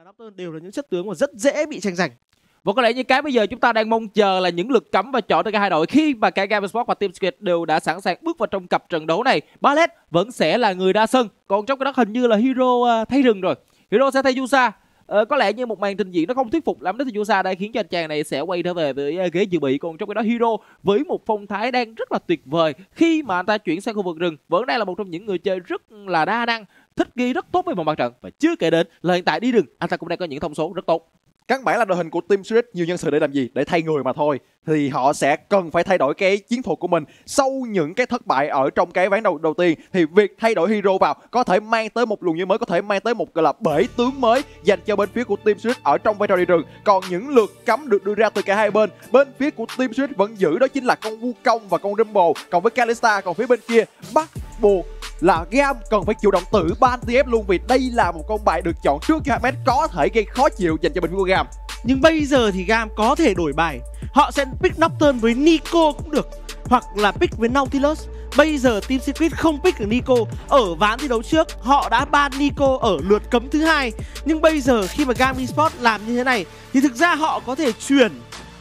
Nocturne đều là những chất tướng mà rất dễ bị tranh giành. Và có lẽ như cái bây giờ chúng ta đang mong chờ là những lượt cấm và chọn từ cả hai đội. Khi mà cả Game Esports và Team Secret đều đã sẵn sàng bước vào trong cặp trận đấu này, Ballet vẫn sẽ là người ra sân. Còn trong cái đó hình như là Hero thay rừng rồi. Hero sẽ thay Yusa. Có lẽ như một màn trình diễn nó không thuyết phục lắm đó, thì Yusa đã khiến cho anh chàng này sẽ quay trở về với ghế dự bị. Còn trong cái đó Hero với một phong thái đang rất là tuyệt vời khi mà anh ta chuyển sang khu vực rừng, vẫn đang là một trong những người chơi rất là đa năng, thích ghi rất tốt với vòng mặt trận. Và chưa kể đến là hiện tại đi rừng anh ta cũng đang có những thông số rất tốt. Căn bản là đội hình của Team Secret nhiều nhân sự để làm gì? Để thay người mà thôi. Thì họ sẽ cần phải thay đổi cái chiến thuật của mình. Sau những cái thất bại ở trong cái ván đầu tiên, thì việc thay đổi Hero vào có thể mang tới một luồng như mới, có thể mang tới một gọi là bể tướng mới dành cho bên phía của Team Secret ở trong vai trò đi rừng. Còn những lượt cấm được đưa ra từ cả hai bên phía của Team Secret vẫn giữ đó chính là con Wukong và con Rumble. Còn với Kalista, còn phía bên kia bắt buộc là Gam cần phải chủ động tự ban TF luôn, vì đây là một con bài được chọn trước cho Hermes, có thể gây khó chịu dành cho bên phía của Gam. Nhưng bây giờ thì Gam có thể đổi bài. Họ sẽ pick Nocturne với Nico cũng được, hoặc là pick với Nautilus. Bây giờ Team Secret không pick được Nico. Ở ván thi đấu trước họ đã ban Nico ở lượt cấm thứ 2. Nhưng bây giờ khi mà Gam Esports làm như thế này thì thực ra họ có thể chuyển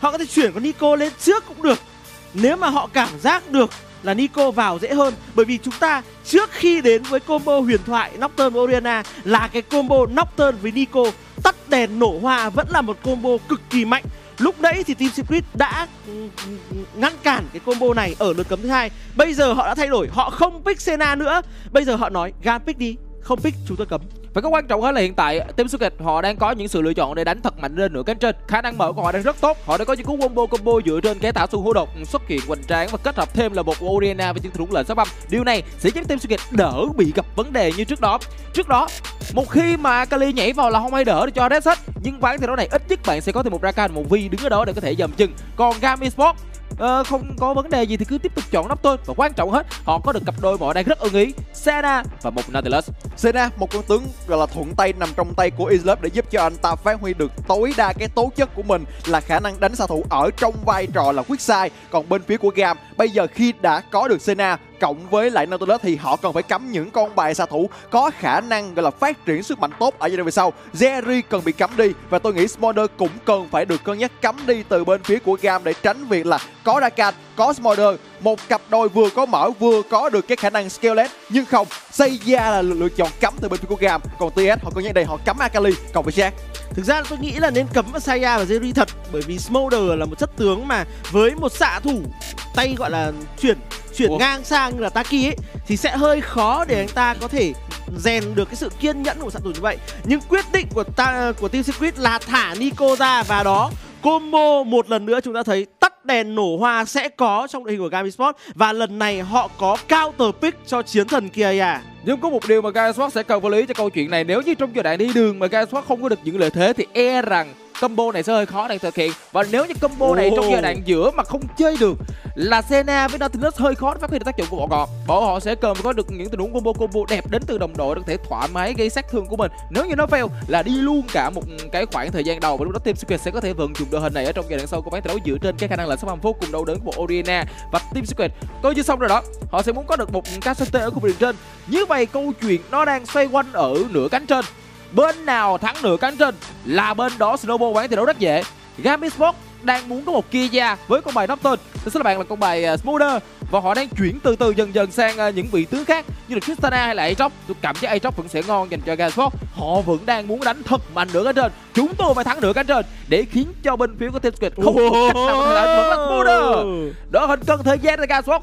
con Nico lên trước cũng được, nếu mà họ cảm giác được là Nico vào dễ hơn. Bởi vì chúng ta trước khi đến với combo huyền thoại Nocturne và Orianna là cái combo Nocturne với Nico tắt đèn nổ hoa vẫn là một combo cực kỳ mạnh. Lúc nãy thì Team Secret đã ngăn cản cái combo này ở lượt cấm thứ 2. Bây giờ họ đã thay đổi, họ không pick Senna nữa. Bây giờ họ nói Gam pick đi, không pick chúng tôi cấm. Và cái quan trọng hơn là hiện tại Team Secret họ đang có những sự lựa chọn để đánh thật mạnh lên nửa cánh trên. Khả năng mở của họ đang rất tốt. Họ đã có những cú combo dựa trên cái tạo xu hô độc xuất hiện hoành tráng và kết hợp thêm là một Orianna với chiến thuật lệnh sát băm. Điều này sẽ giúp Team Secret đỡ bị gặp vấn đề như trước đó. Trước đó, một khi mà Kali nhảy vào là không ai đỡ để cho Red hết. Nhưng ván thi đấu này ít nhất bạn sẽ có thêm một Rakan, một Vi đứng ở đó để có thể dầm chân. Còn Gam Esports không có vấn đề gì thì cứ tiếp tục chọn Nocturne. Và quan trọng hết, họ có được cặp đôi mà họ đang rất ưng ý, Senna và một Nautilus. Senna, một con tướng gọi là thuận tay nằm trong tay của Islep để giúp cho anh ta phát huy được tối đa cái tố chất của mình, là khả năng đánh xạ thủ ở trong vai trò là quyết sai. Còn bên phía của Gam, bây giờ khi đã có được Senna cộng với lại Nautilus thì họ cần phải cấm những con bài xạ thủ có khả năng gọi là phát triển sức mạnh tốt ở giai đoạn về sau. Jerry cần bị cấm đi, và tôi nghĩ Smolder cũng cần phải được cân nhắc cấm đi từ bên phía của Gam để tránh việc là có Rakan, có Smolder, một cặp đôi vừa có mở vừa có được cái khả năng scale. Nhưng không, Seiya là lựa chọn cấm từ bên phía của Gam. Còn TS họ cân nhắc đây, họ cấm Akali cộng với Jack. Thực ra tôi nghĩ là nên cấm Seiya và Jerry thật, bởi vì Smolder là một chất tướng mà với một xạ thủ tay gọi là chuyển ngang sang như là Taki ấy thì sẽ hơi khó để anh ta có thể rèn được cái sự kiên nhẫn của xạ thủ như vậy. Nhưng quyết định của Team Secret là thả Nico ra, và đó combo một lần nữa chúng ta thấy tắt đèn nổ hoa sẽ có trong đội hình của Gam Esports, và lần này họ có counter pick cho chiến thần Kiaya. Nhưng có một điều mà Gam Esports sẽ cần phải lưu ý cho câu chuyện này. Nếu như trong giai đoạn đi đường mà Gam Esports không có được những lợi thế thì e rằng combo này sẽ hơi khó để thực hiện. Và nếu như combo này trong giai đoạn giữa mà không chơi được là Senna với Nautilus hơi khó để phát huy được tác dụng của bọn họ sẽ cần có được những tình huống combo đẹp đến từ đồng đội để có thể thoải mái gây sát thương của mình. Nếu như nó fail là đi luôn cả một cái khoảng thời gian đầu, và lúc đó Team Secret sẽ có thể vận dụng đội hình này ở trong giai đoạn sau của ván thi đấu dựa trên cái khả năng lệnh sát băm vô cùng đau đớn của Orianna. Và Team Secret coi như xong rồi đó, họ sẽ muốn có được một K'Sante ở khu vực trên. Như vậy câu chuyện nó đang xoay quanh ở nửa cánh trên. Bên nào thắng nửa cánh trên là bên đó snowball ván thi đấu rất dễ. Gam Esports đang muốn có một Kiaya với con bài Nocturne, thì các bạn là con bài Smolder, và họ đang chuyển từ từ dần sang những vị tướng khác như là Tristana hay là Aatrox. Tôi cảm giác Aatrox vẫn sẽ ngon dành cho Gam Esports. Họ vẫn đang muốn đánh thật mạnh nửa cánh trên. Chúng tôi phải thắng nửa cánh trên để khiến cho bên phía của Team Secret không có cách nào có thể lại vẫn là Smolder. Đó hình cần thời gian để Gam Esports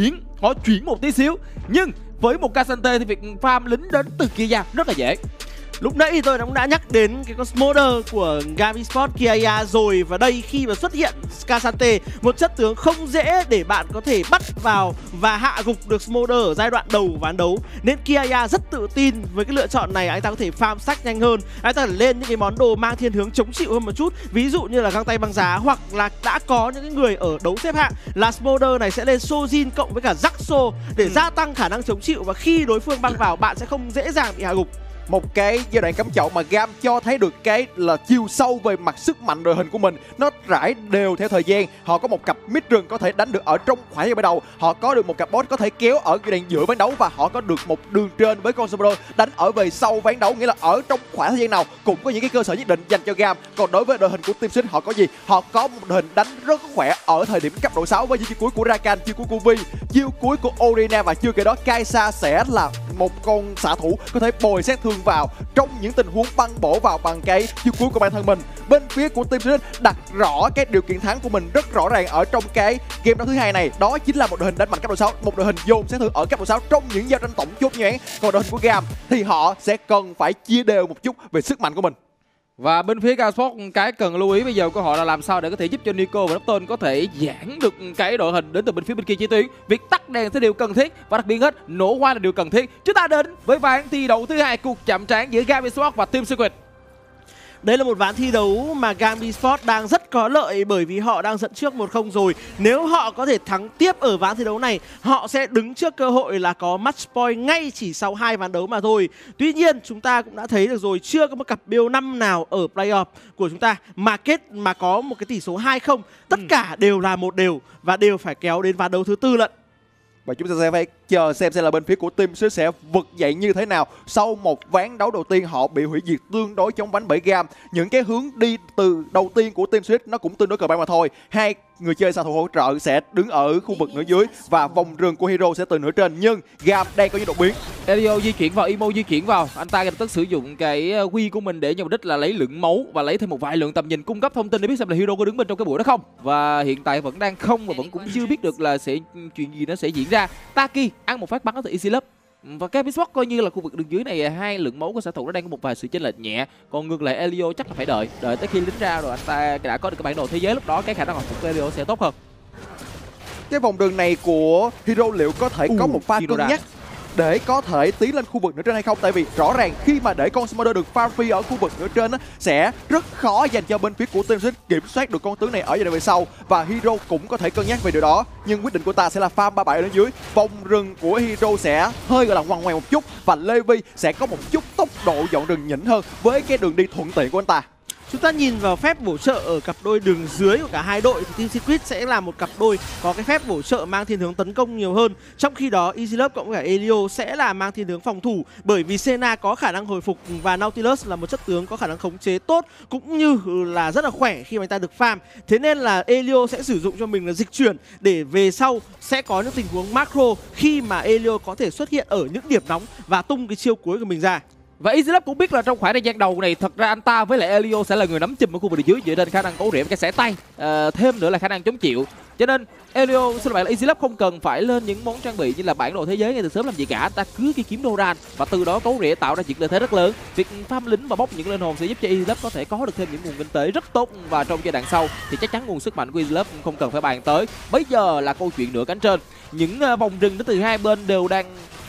họ chuyển một tí xíu, nhưng với một K'Sante thì việc farm lính đến từ Kiaya rất là dễ. Lúc nãy thì tôi cũng đã nhắc đến cái con Smolder của Gam Esports Kiaya rồi. Và đây khi mà xuất hiện K'Sante, một chất tướng không dễ để bạn có thể bắt vào và hạ gục được Smolder ở giai đoạn đầu ván đấu. Nên Kiaya rất tự tin với cái lựa chọn này, anh ta có thể farm stack nhanh hơn, anh ta lên những cái món đồ mang thiên hướng chống chịu hơn một chút. Ví dụ như là găng tay băng giá, hoặc là đã có những cái người ở đấu xếp hạng là Smolder này sẽ lên Sojin cộng với cả Jaxo để gia tăng khả năng chống chịu, và khi đối phương băng vào bạn sẽ không dễ dàng bị hạ gục. một cái giai đoạn cắm chậu mà Gam cho thấy được cái là chiều sâu về mặt sức mạnh đội hình của mình. Nó rải đều theo thời gian. Họ có một cặp mid rừng có thể đánh được ở trong khoảng giai đoạn đầu. Họ có được một cặp boss có thể kéo ở giai đoạn giữa ván đấu, và họ có được một đường trên với con Summoner đánh ở về sau ván đấu, nghĩa là ở trong khoảng thời gian nào cũng có những cái cơ sở nhất định dành cho Gam. Còn đối với đội hình của Team Swift, họ có gì? Họ có một đội hình đánh rất khỏe ở thời điểm cấp độ 6 với chiêu cuối của Rakan, chiêu cuối của Vi, chiêu cuối của Orina, và chưa kể đó Kai'Sa sẽ là một con xạ thủ có thể bồi sát thương vào trong những tình huống băng bổ vào bằng cái chiêu cuối của bản thân mình. Bên phía của Team Swift đặt rõ cái điều kiện thắng của mình rất rõ ràng ở trong cái game đấu thứ hai này, đó chính là một đội hình đánh mạnh cấp độ 6, một đội hình dồn sát thương ở cấp độ 6 trong những giao tranh tổng chốt nhoáng. Còn đội hình của Gam thì họ sẽ cần phải chia đều một chút về sức mạnh của mình. Và bên phía Gasport, cái cần lưu ý bây giờ của họ là làm sao để có thể giúp cho Nico và Nocturne có thể giãn được cái đội hình đến từ bên phía bên kia chiến tuyến. Việc tắt đèn là điều cần thiết, và đặc biệt hết nổ hoa là điều cần thiết. Chúng ta đến với ván thi đấu thứ hai, cuộc chạm trán giữa Gam Esports và Team Secret. Đây là một ván thi đấu mà Gam Esports đang rất có lợi, bởi vì họ đang dẫn trước 1-0 rồi. Nếu họ có thể thắng tiếp ở ván thi đấu này, họ sẽ đứng trước cơ hội là có match point ngay chỉ sau 2 ván đấu mà thôi. Tuy nhiên, chúng ta cũng đã thấy được rồi, chưa có một cặp build 5 nào ở playoff của chúng ta mà có một cái tỷ số 2-0. Tất cả đều là một đều và đều phải kéo đến ván đấu thứ tư lận. Và chúng ta sẽ phải chờ xem là bên phía của Team Swift sẽ vực dậy như thế nào. Sau một ván đấu đầu tiên họ bị hủy diệt tương đối chóng vánh bởi Gam. Những cái hướng đi từ đầu tiên của Team Swift nó cũng tương đối cờ bạc mà thôi. Hai người chơi xạ thủ hỗ trợ sẽ đứng ở khu vực nửa dưới, và vòng rừng của Hero sẽ từ nửa trên. Nhưng Gam đang có những đột biến. Elio di chuyển vào, Imo di chuyển vào. Anh ta lập tức sử dụng cái quy của mình để nhằm mục đích là lấy lượng máu và lấy thêm một vài lượng tầm nhìn, cung cấp thông tin để biết xem là Hero có đứng bên trong cái buổi đó không. Và hiện tại vẫn đang không, và vẫn cũng chưa biết được là chuyện gì nó sẽ diễn ra. Taki ăn một phát bắn từ Easy Love. Và cái Esports coi như là khu vực đường dưới này, hai lượng máu của xạ thủ nó đang có một vài sự chênh lệch nhẹ. Còn ngược lại Elio chắc là phải đợi tới khi lính ra rồi anh ta đã có được cái bản đồ thế giới, lúc đó cái khả năng hồi phục của Elio sẽ tốt hơn. Cái vòng đường này của Hero liệu có thể có một pha cân nhắc để có thể tiến lên khu vực nửa trên hay không? Tại vì rõ ràng khi mà để con Summoner được farm free ở khu vực nửa trên sẽ rất khó dành cho bên phía của Team Swift kiểm soát được con tướng này ở giai đoạn về sau, và Hero cũng có thể cân nhắc về điều đó. Nhưng quyết định của ta sẽ là farm 37 ở dưới. Vòng rừng của Hero sẽ hơi gọi là ngoằn ngoèo một chút, và Levi sẽ có một chút tốc độ dọn rừng nhỉnh hơn với cái đường đi thuận tiện của anh ta. Chúng ta nhìn vào phép bổ trợ ở cặp đôi đường dưới của cả hai đội thì Team Secret sẽ là một cặp đôi có cái phép bổ trợ mang thiên hướng tấn công nhiều hơn. Trong khi đó Easy Love cộng cả Elio sẽ là mang thiên hướng phòng thủ, bởi vì Senna có khả năng hồi phục và Nautilus là một chất tướng có khả năng khống chế tốt cũng như là rất là khỏe khi mà anh ta được farm. Thế nên là Elio sẽ sử dụng cho mình là dịch chuyển để về sau sẽ có những tình huống macro khi mà Elio có thể xuất hiện ở những điểm nóng và tung cái chiêu cuối của mình ra. Và Easy Love cũng biết là trong khoảng thời gian đầu này thật ra anh ta với lại Elio sẽ là người nắm chùm ở khu vực dưới dựa trên khả năng cố rỉa cái xẻ tay, thêm nữa là khả năng chống chịu. Cho nên Elio xin lỗi là Easy Love không cần phải lên những món trang bị như là bản đồ thế giới ngay từ sớm làm gì cả. Anh ta cứ đi kiếm Doran và từ đó cố rỉa tạo ra chuyện lợi thế rất lớn. Việc farm lính và bóc những linh hồn sẽ giúp cho Easy Love có thể có được thêm những nguồn kinh tế rất tốt, và trong giai đoạn sau thì chắc chắn nguồn sức mạnh của Easy Love không cần phải bàn tới. Bây giờ là câu chuyện nửa cánh trên. Những vòng rừng đến từ hai bên đều đang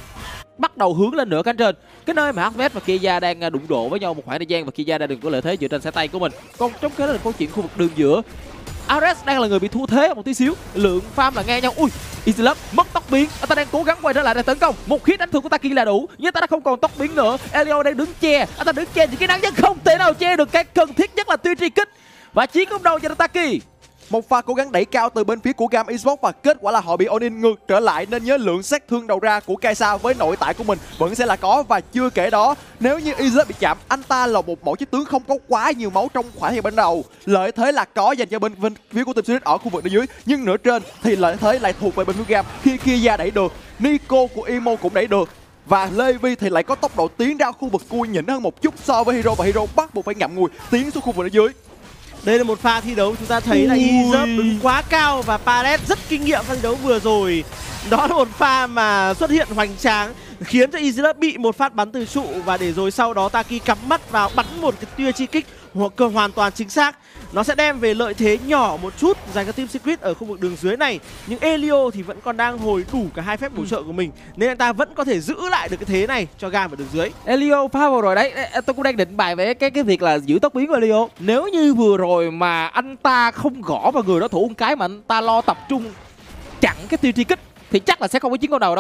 bắt đầu hướng lên nửa cánh trên, cái nơi mà Harvest và Kia đang đụng độ với nhau một khoảng thời gian, và Kia đã đừng có lợi thế dựa trên xe tay của mình. Còn trong cái đó là câu chuyện khu vực đường giữa, Ares đang là người bị thua thế một tí xíu, lượng farm là nghe nhau. Ui, Easy Love mất tốc biến, anh ta đang cố gắng quay trở lại để tấn công. Một hit đánh thường của Taki là đủ, nhưng anh ta đã không còn tốc biến nữa. Elio đang đứng che, anh ta đứng che những cái nắng nhưng không thể nào che được cái cần thiết nhất là tiêu truy kích, và chiến công đầu cho Taki. Một pha cố gắng đẩy cao từ bên phía của Gam Esports, và kết quả là họ bị Onin ngược trở lại, nên nhớ lượng sát thương đầu ra của Kai'Sa với nội tại của mình vẫn sẽ là có. Và chưa kể đó, nếu như Easy Love bị chạm, anh ta là một mẫu chiếc tướng không có quá nhiều máu trong khoảng thời gian ban đầu. Lợi thế là có dành cho bên phía của Team Secret ở khu vực dưới, nhưng nửa trên thì lợi thế lại thuộc về bên phía Gam. Khi Kia đẩy được, Nico của Imo cũng đẩy được, và Levi thì lại có tốc độ tiến ra khu vực cua nhỉnh hơn một chút so với Hero, và Hero bắt buộc phải ngậm ngùi tiến xuống khu vực dưới. Đây là một pha thi đấu chúng ta thấy là Izop đứng quá cao và Paret rất kinh nghiệm pha thi đấu vừa rồi. Đó là một pha mà xuất hiện hoành tráng khiến cho Izop bị một phát bắn từ trụ, và để rồi sau đó Taki cắm mắt vào bắn một cái tia chi kích hoàn toàn chính xác. Nó sẽ đem về lợi thế nhỏ một chút dành cho Team Secret ở khu vực đường dưới này. Nhưng Elio thì vẫn còn đang hồi đủ cả hai phép bổ trợ của mình, nên anh ta vẫn có thể giữ lại được cái thế này cho Gam ở đường dưới. Elio pha vừa rồi đấy, tôi cũng đang định bài về cái việc là giữ tốc biến của Elio. Nếu như vừa rồi mà anh ta không gõ vào người đối thủ một cái mà anh ta lo tập trung chặn cái tiêu truy kích thì chắc là sẽ không có chiến câu đầu đâu.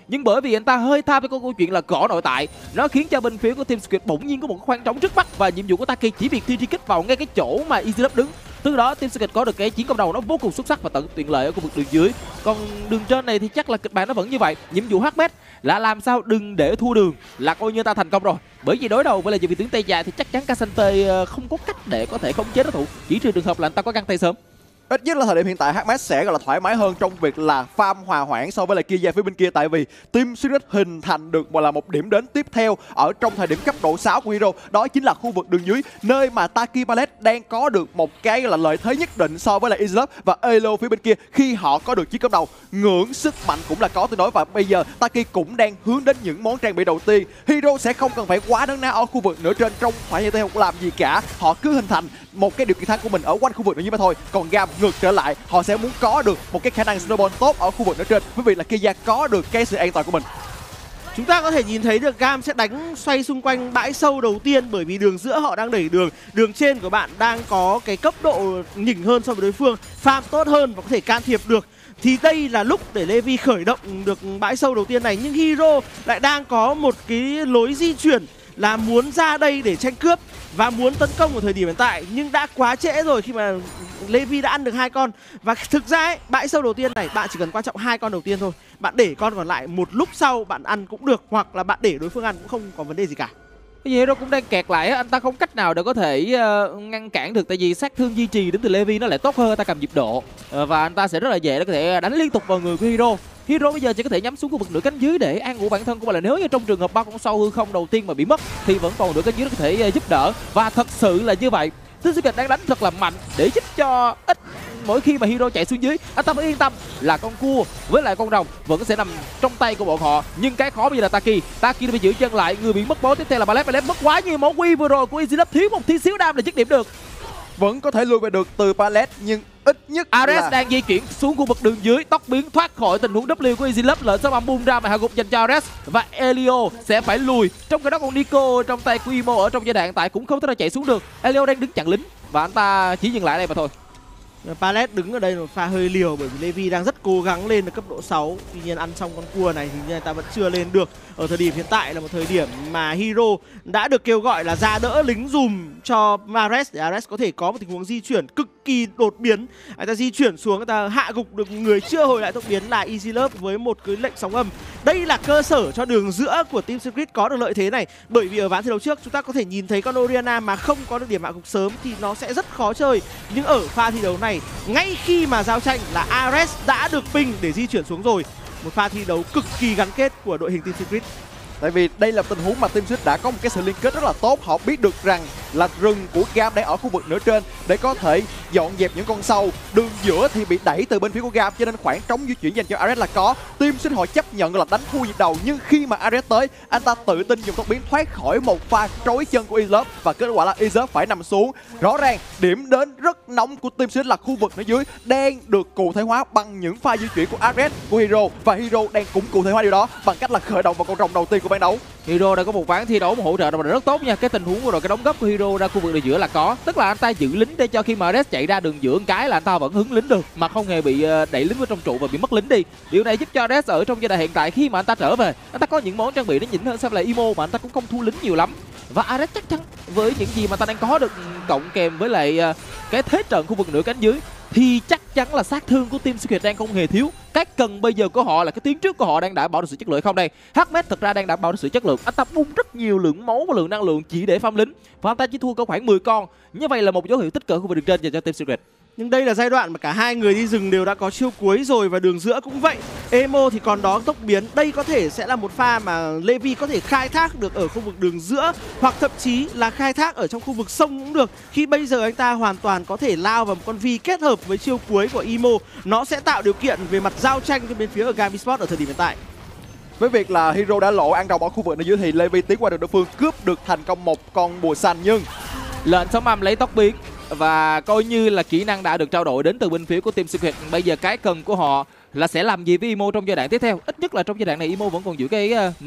nhưng bởi vì anh ta hơi tham với câu chuyện là gõ nội tại, nó khiến cho bên phía của Team Secret bỗng nhiên có một khoảng trống trước mắt và nhiệm vụ của Taki chỉ việc truy kích vào ngay cái chỗ mà EasyLab đứng. Từ đó Team Secret có được cái chiến công đầu nó vô cùng xuất sắc và tận tiện lợi ở khu vực đường dưới. Còn đường trên này thì chắc là kịch bản nó vẫn như vậy. Nhiệm vụ HMED là làm sao đừng để thua đường là coi như ta thành công rồi. Bởi vì đối đầu với lại vị tướng tay dài thì chắc chắn K'Sante không có cách để có thể khống chế đối thủ, chỉ trừ trường hợp là anh ta có găng tay sớm. Ít nhất là thời điểm hiện tại HMS sẽ gọi là thoải mái hơn trong việc là farm hòa hoãn so với lại Kia phía bên kia, tại vì Team Secret hình thành được là một điểm đến tiếp theo ở trong thời điểm cấp độ 6 của Hero, đó chính là khu vực đường dưới, nơi mà Taki Ballet đang có được một cái là lợi thế nhất định so với lại EasyLab và Elo phía bên kia khi họ có được chiếc cốc đầu. Ngưỡng sức mạnh cũng là có tương đối và bây giờ Taki cũng đang hướng đến những món trang bị đầu tiên. Hero sẽ không cần phải quá nấn ná ở khu vực nửa trên trong phải như thế không làm gì cả, họ cứ hình thành một cái điều kiện thắng của mình ở quanh khu vực nửa dưới mà thôi. Còn Gam ngược trở lại, họ sẽ muốn có được một cái khả năng snowball tốt ở khu vực nửa trên, bởi vì là Kia có được cái sự an toàn của mình. Chúng ta có thể nhìn thấy được Gam sẽ đánh xoay xung quanh bãi sâu đầu tiên, bởi vì đường giữa họ đang đẩy đường trên của bạn đang có cái cấp độ nhỉnh hơn so với đối phương, farm tốt hơn và có thể can thiệp được. Thì đây là lúc để Levi khởi động được bãi sâu đầu tiên này, nhưng Hero lại đang có một cái lối di chuyển là muốn ra đây để tranh cướp và muốn tấn công ở thời điểm hiện tại, nhưng đã quá trễ rồi khi mà Levi đã ăn được 2 con. Và thực ra ấy, bãi sâu đầu tiên này bạn chỉ cần quan trọng 2 con đầu tiên thôi, bạn để con còn lại một lúc sau bạn ăn cũng được, hoặc là bạn để đối phương ăn cũng không có vấn đề gì cả. Cái gì đó cũng đang kẹt lại, anh ta không cách nào để có thể ngăn cản được, tại vì sát thương duy trì đến từ Levi nó lại tốt hơn, anh ta cầm nhịp độ và anh ta sẽ rất là dễ để có thể đánh liên tục vào người của Hero. Hero bây giờ chỉ có thể nhắm xuống khu vực nửa cánh dưới để an ủi bản thân của bạn, là nếu như trong trường hợp 3 con sâu hư không đầu tiên mà bị mất thì vẫn còn nửa cánh dưới có thể giúp đỡ, và thật sự là như vậy. Team Secret đang đánh thật là mạnh để giúp cho ít mỗi khi mà Hero chạy xuống dưới, anh ta phải yên tâm là con cua với lại con rồng vẫn sẽ nằm trong tay của bọn họ. Nhưng cái khó bây giờ là Taki đã phải giữ chân lại, người bị mất bố tiếp theo là Ballet mất quá nhiều máu. Quy vừa rồi của EasyLab thiếu một tí xíu đam để dứt điểm được, vẫn có thể lui về được từ Ballet, nhưng ít nhất Ares là đang di chuyển xuống khu vực đường dưới, tóc biến thoát khỏi tình huống W của EasyLab, lệnh sấm âm bung ra mà hạ gục dành cho Ares và Elio sẽ phải lùi. Trong cái đó còn Nico trong tay của Imo ở trong giai đoạn hiện tại cũng không thể nào chạy xuống được. Elio đang đứng chặn lính và anh ta chỉ dừng lại đây mà thôi. Pallet đứng ở đây một pha hơi liều, bởi vì Levi đang rất cố gắng lên được cấp độ 6. Tuy nhiên ăn xong con cua này thì người ta vẫn chưa lên được. Ở thời điểm hiện tại là một thời điểm mà Hero đã được kêu gọi là ra đỡ lính dùm cho Ares để Ares có thể có một tình huống di chuyển cực kỳ đột biến. Người ta di chuyển xuống, người ta hạ gục được người chưa hồi lại tốc biến là EasyLab với một cái lệnh sóng âm. Đây là cơ sở cho đường giữa của Team Secret có được lợi thế này, bởi vì ở ván thi đấu trước chúng ta có thể nhìn thấy con Orianna mà không có được điểm hạ gục sớm thì nó sẽ rất khó chơi. Nhưng ở pha thi đấu này, ngay khi mà giao tranh là Ares đã được ping để di chuyển xuống rồi. Một pha thi đấu cực kỳ gắn kết của đội hình Team Secret. Tại vì đây là tình huống mà Team Secret đã có một cái sự liên kết rất là tốt. Họ biết được rằng là rừng của Gam đang ở khu vực nửa trên để có thể dọn dẹp những con sâu. Đường giữa thì bị đẩy từ bên phía của Gam, cho nên khoảng trống di chuyển dành cho Ares là có. Team Secret họ chấp nhận là đánh thua nhịp đầu, nhưng khi mà Ares tới, anh ta tự tin dùng tốc biến thoát khỏi một pha trối chân của EasyLab và kết quả là EasyLab phải nằm xuống. Rõ ràng điểm đến rất nóng của Team Secret là khu vực ở dưới đang được cụ thể hóa bằng những pha di chuyển của Ares, của Hero, và Hero đang cũng cụ thể hóa điều đó bằng cách là khởi động vào con rồng đầu tiên của ban đấu. Hero đã có một ván thi đấu một hỗ trợ rất tốt nha. Cái tình huống vừa rồi, cái đóng góp của Hero ra khu vực đường giữa là có, tức là anh ta giữ lính để cho khi mà Ares chạy ra đường giữa một cái là anh ta vẫn hứng lính được mà không hề bị đẩy lính vào trong trụ và bị mất lính đi. Điều này giúp cho Ares ở trong giai đoạn hiện tại khi mà anh ta trở về, anh ta có những món trang bị nó nhỉnh hơn so với lại Imo, mà anh ta cũng không thua lính nhiều lắm. Và Ares chắc chắn với những gì mà ta đang có được cộng kèm với lại cái thế trận khu vực nửa cánh dưới thì chắc chắn là sát thương của Team Secret đang không hề thiếu. Cái cần bây giờ của họ là cái tiến trước của họ đang đảm bảo được sự chất lượng không đây. HMED thực ra đang đảm bảo được sự chất lượng. Anh ta bung rất nhiều lượng máu và lượng năng lượng chỉ để farm lính, và anh ta chỉ thua có khoảng 10 con. Như vậy là một dấu hiệu tích cực khu vực đường trên dành cho Team Secret. Nhưng đây là giai đoạn mà cả hai người đi rừng đều đã có chiêu cuối rồi, và đường giữa cũng vậy. Emo thì còn đó tốc biến. Đây có thể sẽ là một pha mà Levi có thể khai thác được ở khu vực đường giữa, hoặc thậm chí là khai thác ở trong khu vực sông cũng được. Khi bây giờ anh ta hoàn toàn có thể lao vào một con Vi kết hợp với chiêu cuối của Emo, nó sẽ tạo điều kiện về mặt giao tranh cho bên phía ở Gam Esports ở thời điểm hiện tại. Với việc là Hero đã lộ ăn đầu ở khu vực nơi dưới thì Levi tiến qua được đối phương, cướp được thành công một con bùa xanh, nhưng lệnh sấm âm lấy tốc biến và coi như là kỹ năng đã được trao đổi đến từ bên phía của Team Secret. Bây giờ cái cần của họ là sẽ làm gì với Imo trong giai đoạn tiếp theo. Ít nhất là trong giai đoạn này Imo vẫn còn giữ cái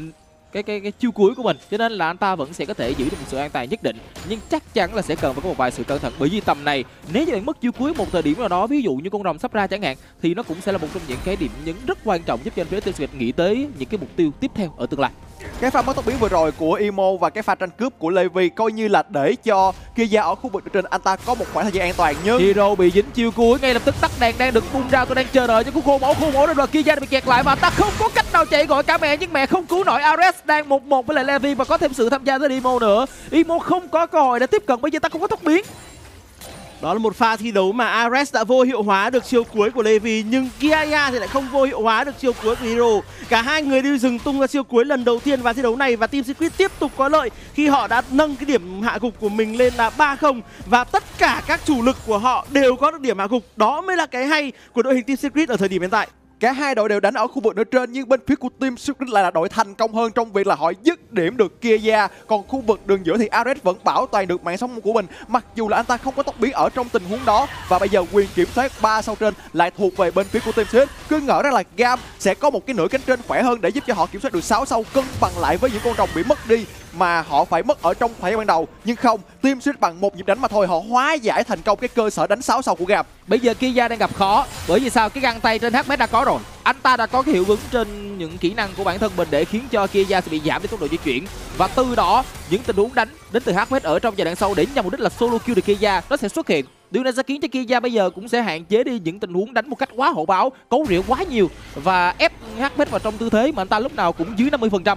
cái chiêu cuối của mình, cho nên là anh ta vẫn sẽ có thể giữ được một sự an toàn nhất định, nhưng chắc chắn là sẽ cần phải có một vài sự cẩn thận, bởi vì tầm này nếu như bạn mất chiêu cuối một thời điểm nào đó, ví dụ như con rồng sắp ra chẳng hạn, thì nó cũng sẽ là một trong những cái điểm nhấn rất quan trọng giúp cho anh phía Team Secret nghĩ tới những cái mục tiêu tiếp theo ở tương lai. Cái pha mất tốc biến vừa rồi của Imo và cái pha tranh cướp của Levi coi như là để cho Kia ở khu vực trên anh ta có một khoảng thời gian an toàn, nhưng Hero bị dính chiêu cuối, ngay lập tức tắt đèn đang được bung ra, tôi đang chờ đợi cho cú khô máu rồi Kia bị kẹt lại và anh ta không có cách nào chạy gọi cả mẹ, nhưng mẹ không cứu nổi. Ares đang 1-1 với lại Levi và có thêm sự tham gia tới Imo nữa. Imo không có cơ hội để tiếp cận, bây giờ ta không có tốc biến. Đó là một pha thi đấu mà Ares đã vô hiệu hóa được chiêu cuối của Levi, nhưng Kiaya thì lại không vô hiệu hóa được chiêu cuối của Hero. Cả hai người đều dừng tung ra chiêu cuối lần đầu tiên vào thi đấu này, và Team Secret tiếp tục có lợi khi họ đã nâng cái điểm hạ gục của mình lên là 3-0 và tất cả các chủ lực của họ đều có được điểm hạ gục. Đó mới là cái hay của đội hình Team Secret ở thời điểm hiện tại. Cả hai đội đều đánh ở khu vực ở trên, nhưng bên phía của Team Secret lại là đội thành công hơn trong việc là họ dứt điểm được Kia. Còn khu vực đường giữa thì Ares vẫn bảo toàn được mạng sống của mình, mặc dù là anh ta không có tốc biến ở trong tình huống đó. Và bây giờ quyền kiểm soát 3 sau trên lại thuộc về bên phía của Team Secret. Cứ ngỡ rằng là Gam sẽ có một cái nửa cánh trên khỏe hơn để giúp cho họ kiểm soát được 6 sau, cân bằng lại với những con rồng bị mất đi mà họ phải mất ở trong khoảng ban đầu. Nhưng không, Team Secret bằng một nhịp đánh mà thôi, họ hóa giải thành công cái cơ sở đánh 6 sau của Gam. Bây giờ Kia đang gặp khó, bởi vì sao? Cái găng tay trên HMS đã có rồi, anh ta đã có cái hiệu ứng trên những kỹ năng của bản thân mình để khiến cho Kia sẽ bị giảm đi tốc độ di chuyển, và từ đó những tình huống đánh đến từ HMS ở trong giai đoạn sau để nhằm mục đích là solo kill được Kia nó sẽ xuất hiện. Điều này sẽ khiến cho Kia bây giờ cũng sẽ hạn chế đi những tình huống đánh một cách quá hậu báo, cấu rỉa quá nhiều và ép HMS vào trong tư thế mà anh ta lúc nào cũng dưới 50%.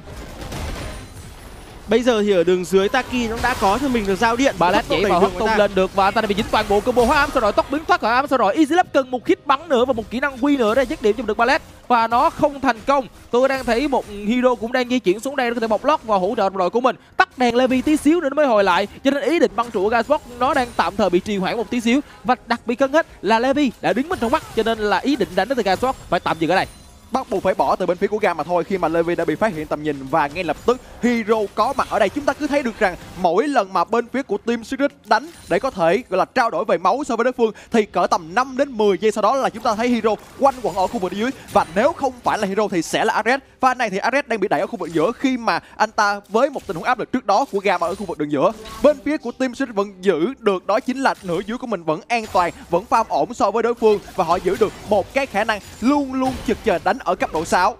Bây giờ thì ở đường dưới Taki nó đã có cho mình được giao điện. Ballet nhảy vào hất tung lên được và anh ta đã bị dính toàn bộ combo hóa ám sau rồi tốc biến thoát khỏi ám sau rồi. EasyLab cần một hit bắn nữa và một kỹ năng quy nữa để dứt điểm cho được Ballet và nó không thành công. Tôi đang thấy một Hero cũng đang di chuyển xuống đây để có thể bọc lót và hỗ trợ đội của mình. Tắt đèn Levi tí xíu nữa nó mới hồi lại, cho nên ý định băng trụ của Gasbox nó đang tạm thời bị trì hoãn một tí xíu, và đặc biệt cân hết là Levi đã đứng bên trong mắt, cho nên là ý định đánh đến từ Gasbox phải tạm dừng ở đây. Bắt buộc phải bỏ từ bên phía của Gam mà thôi, khi mà Levi đã bị phát hiện tầm nhìn và ngay lập tức Hero có mặt ở đây. Chúng ta cứ thấy được rằng mỗi lần mà bên phía của Team Secret đánh để có thể gọi là trao đổi về máu so với đối phương thì cỡ tầm 5 đến 10 giây sau đó là chúng ta thấy Hero quanh quẩn ở khu vực dưới, và nếu không phải là Hero thì sẽ là Ares. Và này thì Ares đang bị đẩy ở khu vực giữa khi mà anh ta với một tình huống áp lực trước đó của Gam ở khu vực đường giữa. Bên phía của Team Secret vẫn giữ được đó chính là nửa dưới của mình vẫn an toàn, vẫn farm ổn so với đối phương, và họ giữ được một cái khả năng luôn luôn trực chờ đánh ở cấp độ 6.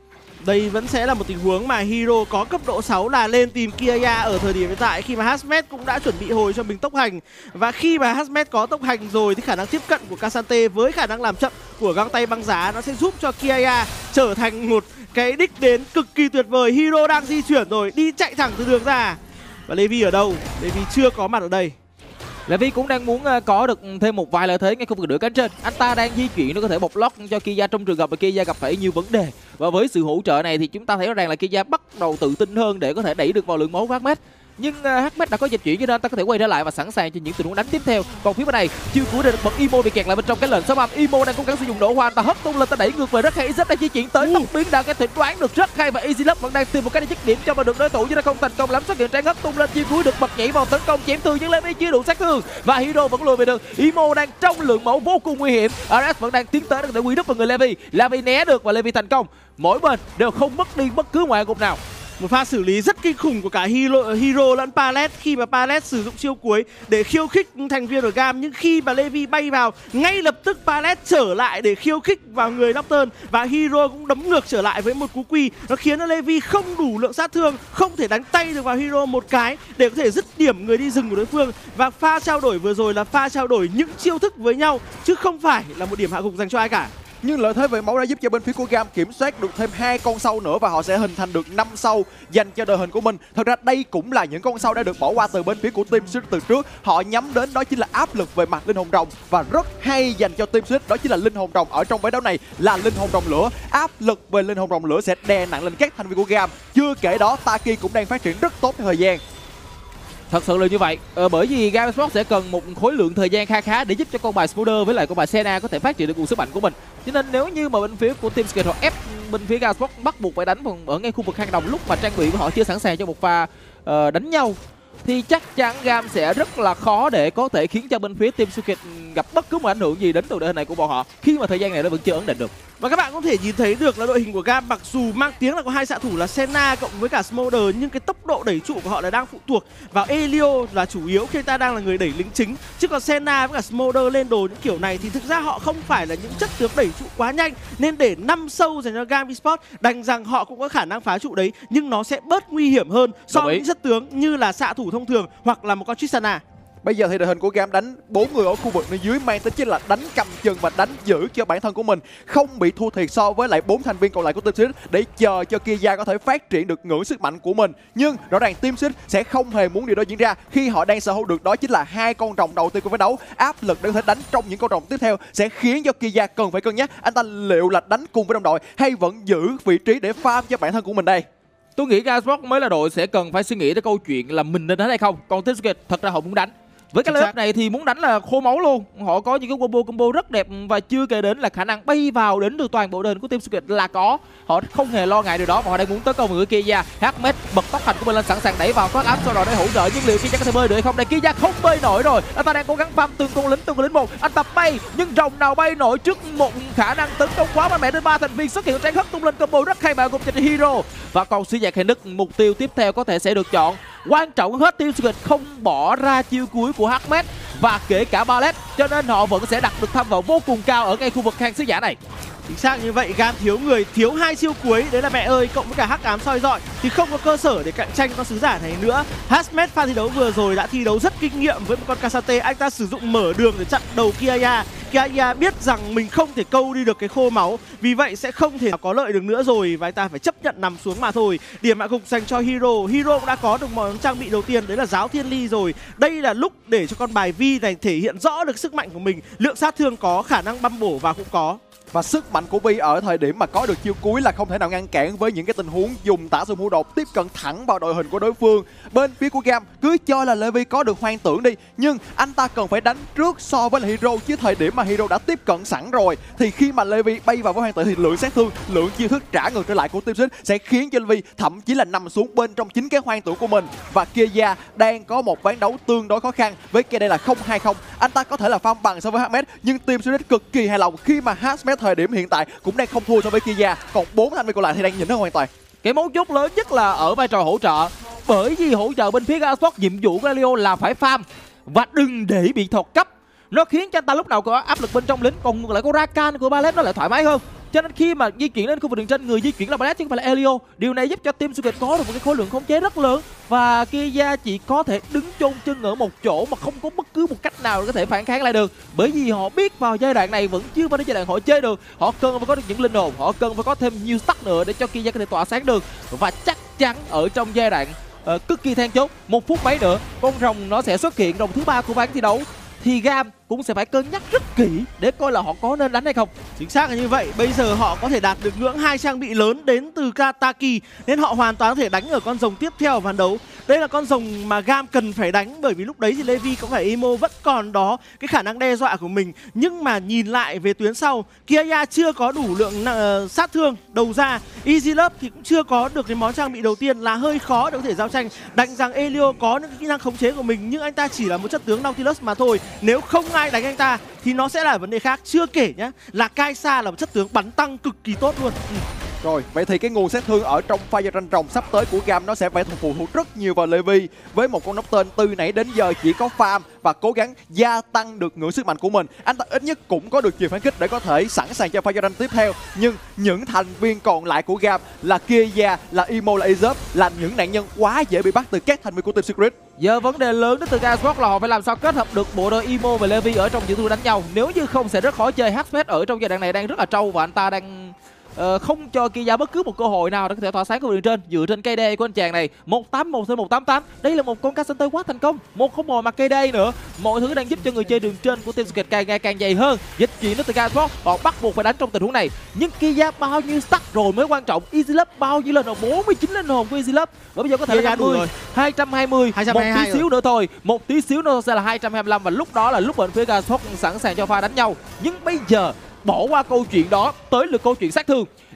Đây vẫn sẽ là một tình huống mà Hero có cấp độ 6 là lên tìm Kiaya ở thời điểm hiện tại, khi mà Hazmet cũng đã chuẩn bị hồi cho mình tốc hành. Và khi mà Hazmet có tốc hành rồi thì khả năng tiếp cận của K'Sante với khả năng làm chậm của găng tay băng giá nó sẽ giúp cho Kiaya trở thành một cái đích đến cực kỳ tuyệt vời. Hero đang di chuyển rồi, đi chạy thẳng từ đường ra. Và Levi ở đâu? Levi chưa có mặt ở đây. Levi cũng đang muốn có được thêm một vài lợi thế ngay khu vực nửa cánh trên. Anh ta đang di chuyển để có thể bọc lót cho Kia trong trường hợp mà Kia gặp phải nhiều vấn đề. Và với sự hỗ trợ này thì chúng ta thấy rõ ràng là Kia bắt đầu tự tin hơn để có thể đẩy được vào lượng máu của HMS. Nhưng HMS đã có dịch chuyển cho nên ta có thể quay trở lại và sẵn sàng cho những tình huống đánh tiếp theo. Còn phía bên này chiêu cuối được bật Imo bị kẹt lại bên trong cái lệnh sấm âm. Imo đang cố gắng sử dụng nổ hoa, ta hất tung lên, ta đẩy ngược về rất hay. Izep đang di chuyển tới tốc biến đã có thể đoán được rất hay, và EasyLab vẫn đang tìm một cái để dứt điểm cho mà được đối thủ, nhưng nó không thành công lắm. Xuất hiện trang hất tung lên, chiêu cuối được bật nhảy vào tấn công chém thương nhưng Levi chưa đủ sát thương và Hero vẫn lùi về được. Imo đang trong lượng máu vô cùng nguy hiểm. Ares vẫn đang tiến tới để quy đúp vào người Levi. Levi né được và Levi thành công. Mỗi bên đều không mất đi bất cứ ngoại cục nào. Một pha xử lý rất kinh khủng của cả Hero lẫn Palet, khi mà Palet sử dụng chiêu cuối để khiêu khích thành viên ở Gam, nhưng khi mà Levi bay vào ngay lập tức Palet trở lại để khiêu khích vào người Nocturne, và Hero cũng đấm ngược trở lại với một cú quy. Nó khiến cho Levi không đủ lượng sát thương, không thể đánh tay được vào Hero một cái để có thể dứt điểm người đi rừng của đối phương. Và pha trao đổi vừa rồi là pha trao đổi những chiêu thức với nhau chứ không phải là một điểm hạ gục dành cho ai cả. Nhưng lợi thế về máu đã giúp cho bên phía của Gam kiểm soát được thêm 2 con sâu nữa, và họ sẽ hình thành được 5 sâu dành cho đội hình của mình. Thật ra đây cũng là những con sâu đã được bỏ qua từ bên phía của Team Secret từ trước. Họ nhắm đến đó chính là áp lực về mặt linh hồn rồng, và rất hay dành cho Team Secret đó chính là linh hồn rồng ở trong ván đấu này là linh hồn rồng lửa. Áp lực về linh hồn rồng lửa sẽ đè nặng lên các thành viên của Gam. Chưa kể đó Taki cũng đang phát triển rất tốt theo thời gian. Thật sự là như vậy, bởi vì GamSport sẽ cần một khối lượng thời gian khá để giúp cho con bài Smolder với lại con bài Senna có thể phát triển được nguồn sức mạnh của mình. Cho nên nếu như mà bên phía của Team Secret họ ép bên phía GamSport bắt buộc phải đánh ở ngay khu vực hang đồng lúc mà trang bị của họ chưa sẵn sàng cho một pha đánh nhau, thì chắc chắn Gam sẽ rất là khó để có thể khiến cho bên phía Team Secret gặp bất cứ một ảnh hưởng gì đến từ đội hình này của bọn họ, khi mà thời gian này nó vẫn chưa ổn định được. Và các bạn có thể nhìn thấy được là đội hình của Gam mặc dù mang tiếng là có 2 xạ thủ là Senna cộng với cả Smolder, nhưng cái tốc độ đẩy trụ của họ là đang phụ thuộc vào Elio là chủ yếu khi ta đang là người đẩy lính chính. Chứ còn Senna với cả Smolder lên đồ những kiểu này thì thực ra họ không phải là những chất tướng đẩy trụ quá nhanh, nên để 5 sâu dành cho Gam Esports đành rằng họ cũng có khả năng phá trụ đấy, nhưng nó sẽ bớt nguy hiểm hơn so với những chất tướng như là xạ thủ thông thường hoặc là một con Tristana. Bây giờ thì đội hình của Gam đánh 4 người ở khu vực nơi dưới mang tính chính là đánh cầm chừng và đánh giữ cho bản thân của mình không bị thua thiệt so với lại 4 thành viên còn lại của Team Secret, để chờ cho Kia có thể phát triển được ngưỡng sức mạnh của mình. Nhưng rõ ràng Team Secret sẽ không hề muốn điều đó diễn ra khi họ đang sở hữu được đó chính là 2 con rồng đầu tiên của ván đấu. Áp lực để có thể đánh trong những con rồng tiếp theo sẽ khiến cho Kia cần phải cân nhắc anh ta liệu là đánh cùng với đồng đội hay vẫn giữ vị trí để farm cho bản thân của mình đây. Tôi nghĩ Gasport mới là đội sẽ cần phải suy nghĩ tới câu chuyện là mình nên đánh hay không. Còn Team Secret thật ra họ muốn đánh. Với cái lớp này thì muốn đánh là khô máu luôn. Họ có những cái combo rất đẹp, và chưa kể đến là khả năng bay vào đến từ toàn bộ đội hình của Team Secret là có. Họ không hề lo ngại điều đó, và họ đang muốn tấn công người Kia. Hmet bật tốc hành của mình lên sẵn sàng đẩy vào thoát áp sau đó để hỗ trợ, nhưng liệu Kia có thể bơi được hay không? Đây Kia không bơi nổi rồi. Anh ta đang cố gắng farm từng con lính một. Anh ta bay nhưng rồng nào bay nổi trước một khả năng tấn công quá mạnh mẽ đến 3 thành viên xuất hiện tránh hất tung lên combo rất hay mà cùng cho Hero. Và còn Sứ giả Khe Nứt, mục tiêu tiếp theo có thể sẽ được chọn. Quan trọng hết Team Secret không bỏ ra chiêu cuối của Hmet và kể cả Ballet, cho nên họ vẫn sẽ đặt được tham vọng vô cùng cao ở ngay khu vực hang sứ giả này. Chính xác như vậy, Gam thiếu người, thiếu 2 chiêu cuối, đấy là mẹ ơi cộng với cả hắc ám soi rọi thì không có cơ sở để cạnh tranh con sứ giả này nữa. Hmet pha thi đấu vừa rồi đã thi đấu rất kinh nghiệm với một con Kasate, anh ta sử dụng mở đường để chặn đầu Kia. Kia biết rằng mình không thể câu đi được cái khô máu, vì vậy sẽ không thể có lợi được nữa rồi, và anh ta phải chấp nhận nằm xuống mà thôi. Điểm hạ gục dành cho Hero cũng đã có được món trang bị đầu tiên, đấy là giáo thiên ly rồi. Đây là lúc để cho con bài Vi này thể hiện rõ được sức mạnh của mình, lượng sát thương có, khả năng băm bổ và cũng có. Và sức mạnh của Vi ở thời điểm mà có được chiêu cuối là không thể nào ngăn cản với những cái tình huống dùng tả sung hữu đột tiếp cận thẳng vào đội hình của đối phương. Bên phía của Gam cứ cho là Levi có được hoang tưởng đi, nhưng anh ta cần phải đánh trước so với là Hero, chứ thời điểm mà Hero đã tiếp cận sẵn rồi thì khi mà Levi bay vào với hoang tưởng thì lượng sát thương, lượng chiêu thức trả ngược trở lại của Team Secret sẽ khiến cho Levi thậm chí là nằm xuống bên trong chính cái hoang tưởng của mình. Và Kia đang có một ván đấu tương đối khó khăn với kia đây là 0-2-0. Anh ta có thể là farm bằng so với Hmet, nhưng Team Secret cực kỳ hài lòng khi mà Hmet thời điểm hiện tại cũng đang không thua so với Kia, còn 4 thành viên còn lại thì đang nhỉnh hơn hoàn toàn. Cái mấu chốt lớn nhất là ở vai trò hỗ trợ, bởi vì hỗ trợ bên phía Gasport nhiệm vụ của Elio là phải farm và đừng để bị thọt cấp. Nó khiến cho anh ta lúc nào có áp lực bên trong lính, còn ngược lại có Rakan của Ballet nó lại thoải mái hơn. Cho nên khi mà di chuyển lên khu vực đường trên, người di chuyển là Ballet chứ không phải là Elio. Điều này giúp cho Team Secret có được một cái khối lượng khống chế rất lớn, và Kia chỉ có thể đứng chôn chân ở một chỗ mà không có bất cứ một cách nào để có thể phản kháng lại được, bởi vì họ biết vào giai đoạn này vẫn chưa vào đến giai đoạn họ chơi được. Họ cần phải có được những linh hồn, họ cần phải có thêm nhiều stack nữa để cho Kia có thể tỏa sáng được. Và chắc chắn ở trong giai đoạn cực kỳ then chốt, 1 phút mấy nữa con rồng nó sẽ xuất hiện, rồng thứ 3 của ván thi đấu, thì Gam cũng sẽ phải cân nhắc rất kỹ để coi là họ có nên đánh hay không. Chính xác là như vậy. Bây giờ họ có thể đạt được ngưỡng 2 trang bị lớn đến từ Kataki, nên họ hoàn toàn có thể đánh ở con rồng tiếp theo ván đấu. Đây là con rồng mà Gam cần phải đánh, bởi vì lúc đấy thì Levi có phải Emo vẫn còn đó cái khả năng đe dọa của mình. Nhưng mà nhìn lại về tuyến sau, Kia chưa có đủ lượng sát thương đầu ra. Easy Love thì cũng chưa có được cái món trang bị đầu tiên, là hơi khó để có thể giao tranh. Đành rằng Elio có những kỹ năng khống chế của mình, nhưng anh ta chỉ là một chất tướng Nautilus mà thôi. Nếu không ai đánh anh ta thì nó sẽ là vấn đề khác. Chưa kể nhá, là Kaisa là một chất tướng bắn tăng cực kỳ tốt luôn. Rồi, vậy thì cái nguồn sát thương ở trong pha giao tranh rồng sắp tới của Gam nó sẽ phải phụ thuộc rất nhiều vào Levi. Với một con Nocturne từ nãy đến giờ chỉ có farm và cố gắng gia tăng được ngưỡng sức mạnh của mình, anh ta ít nhất cũng có được chuyền phản kích để có thể sẵn sàng cho pha giao tranh tiếp theo. Nhưng những thành viên còn lại của Gam là Kia, là Emo, là Azop là những nạn nhân quá dễ bị bắt từ các thành viên của Team Secret. Giờ vấn đề lớn đến từ Gasport là họ phải làm sao kết hợp được bộ đôi Emo và Levi ở trong những thua đánh nhau. Nếu như không sẽ rất khó chơi. Hmet ở trong giai đoạn này đang rất là trâu, và anh ta đang không cho Kia bất cứ một cơ hội nào để có thể tỏa sáng của đường trên. Dựa trên cây đê của anh chàng này, 181/188, đây là một con Cassante quá thành công. 101 mặt cây đê nữa, mọi thứ đang giúp cho người chơi đường trên của Team Secret càng ngày càng dày hơn. Dịch chuyển đến từ Gasport, họ bắt buộc phải đánh trong tình huống này. Nhưng Kia bao nhiêu stack rồi mới quan trọng. Easy Love bao nhiêu lên rồi? 49 linh hồn của Easy Love, và bây giờ có thể là 50, 220, một tí xíu nữa thôi, một tí xíu nữa sẽ là 225, và lúc đó là lúc bên phía Gasport sẵn sàng cho pha đánh nhau. Nhưng bây giờ bỏ qua câu chuyện đó, tới lượt câu chuyện sát thương.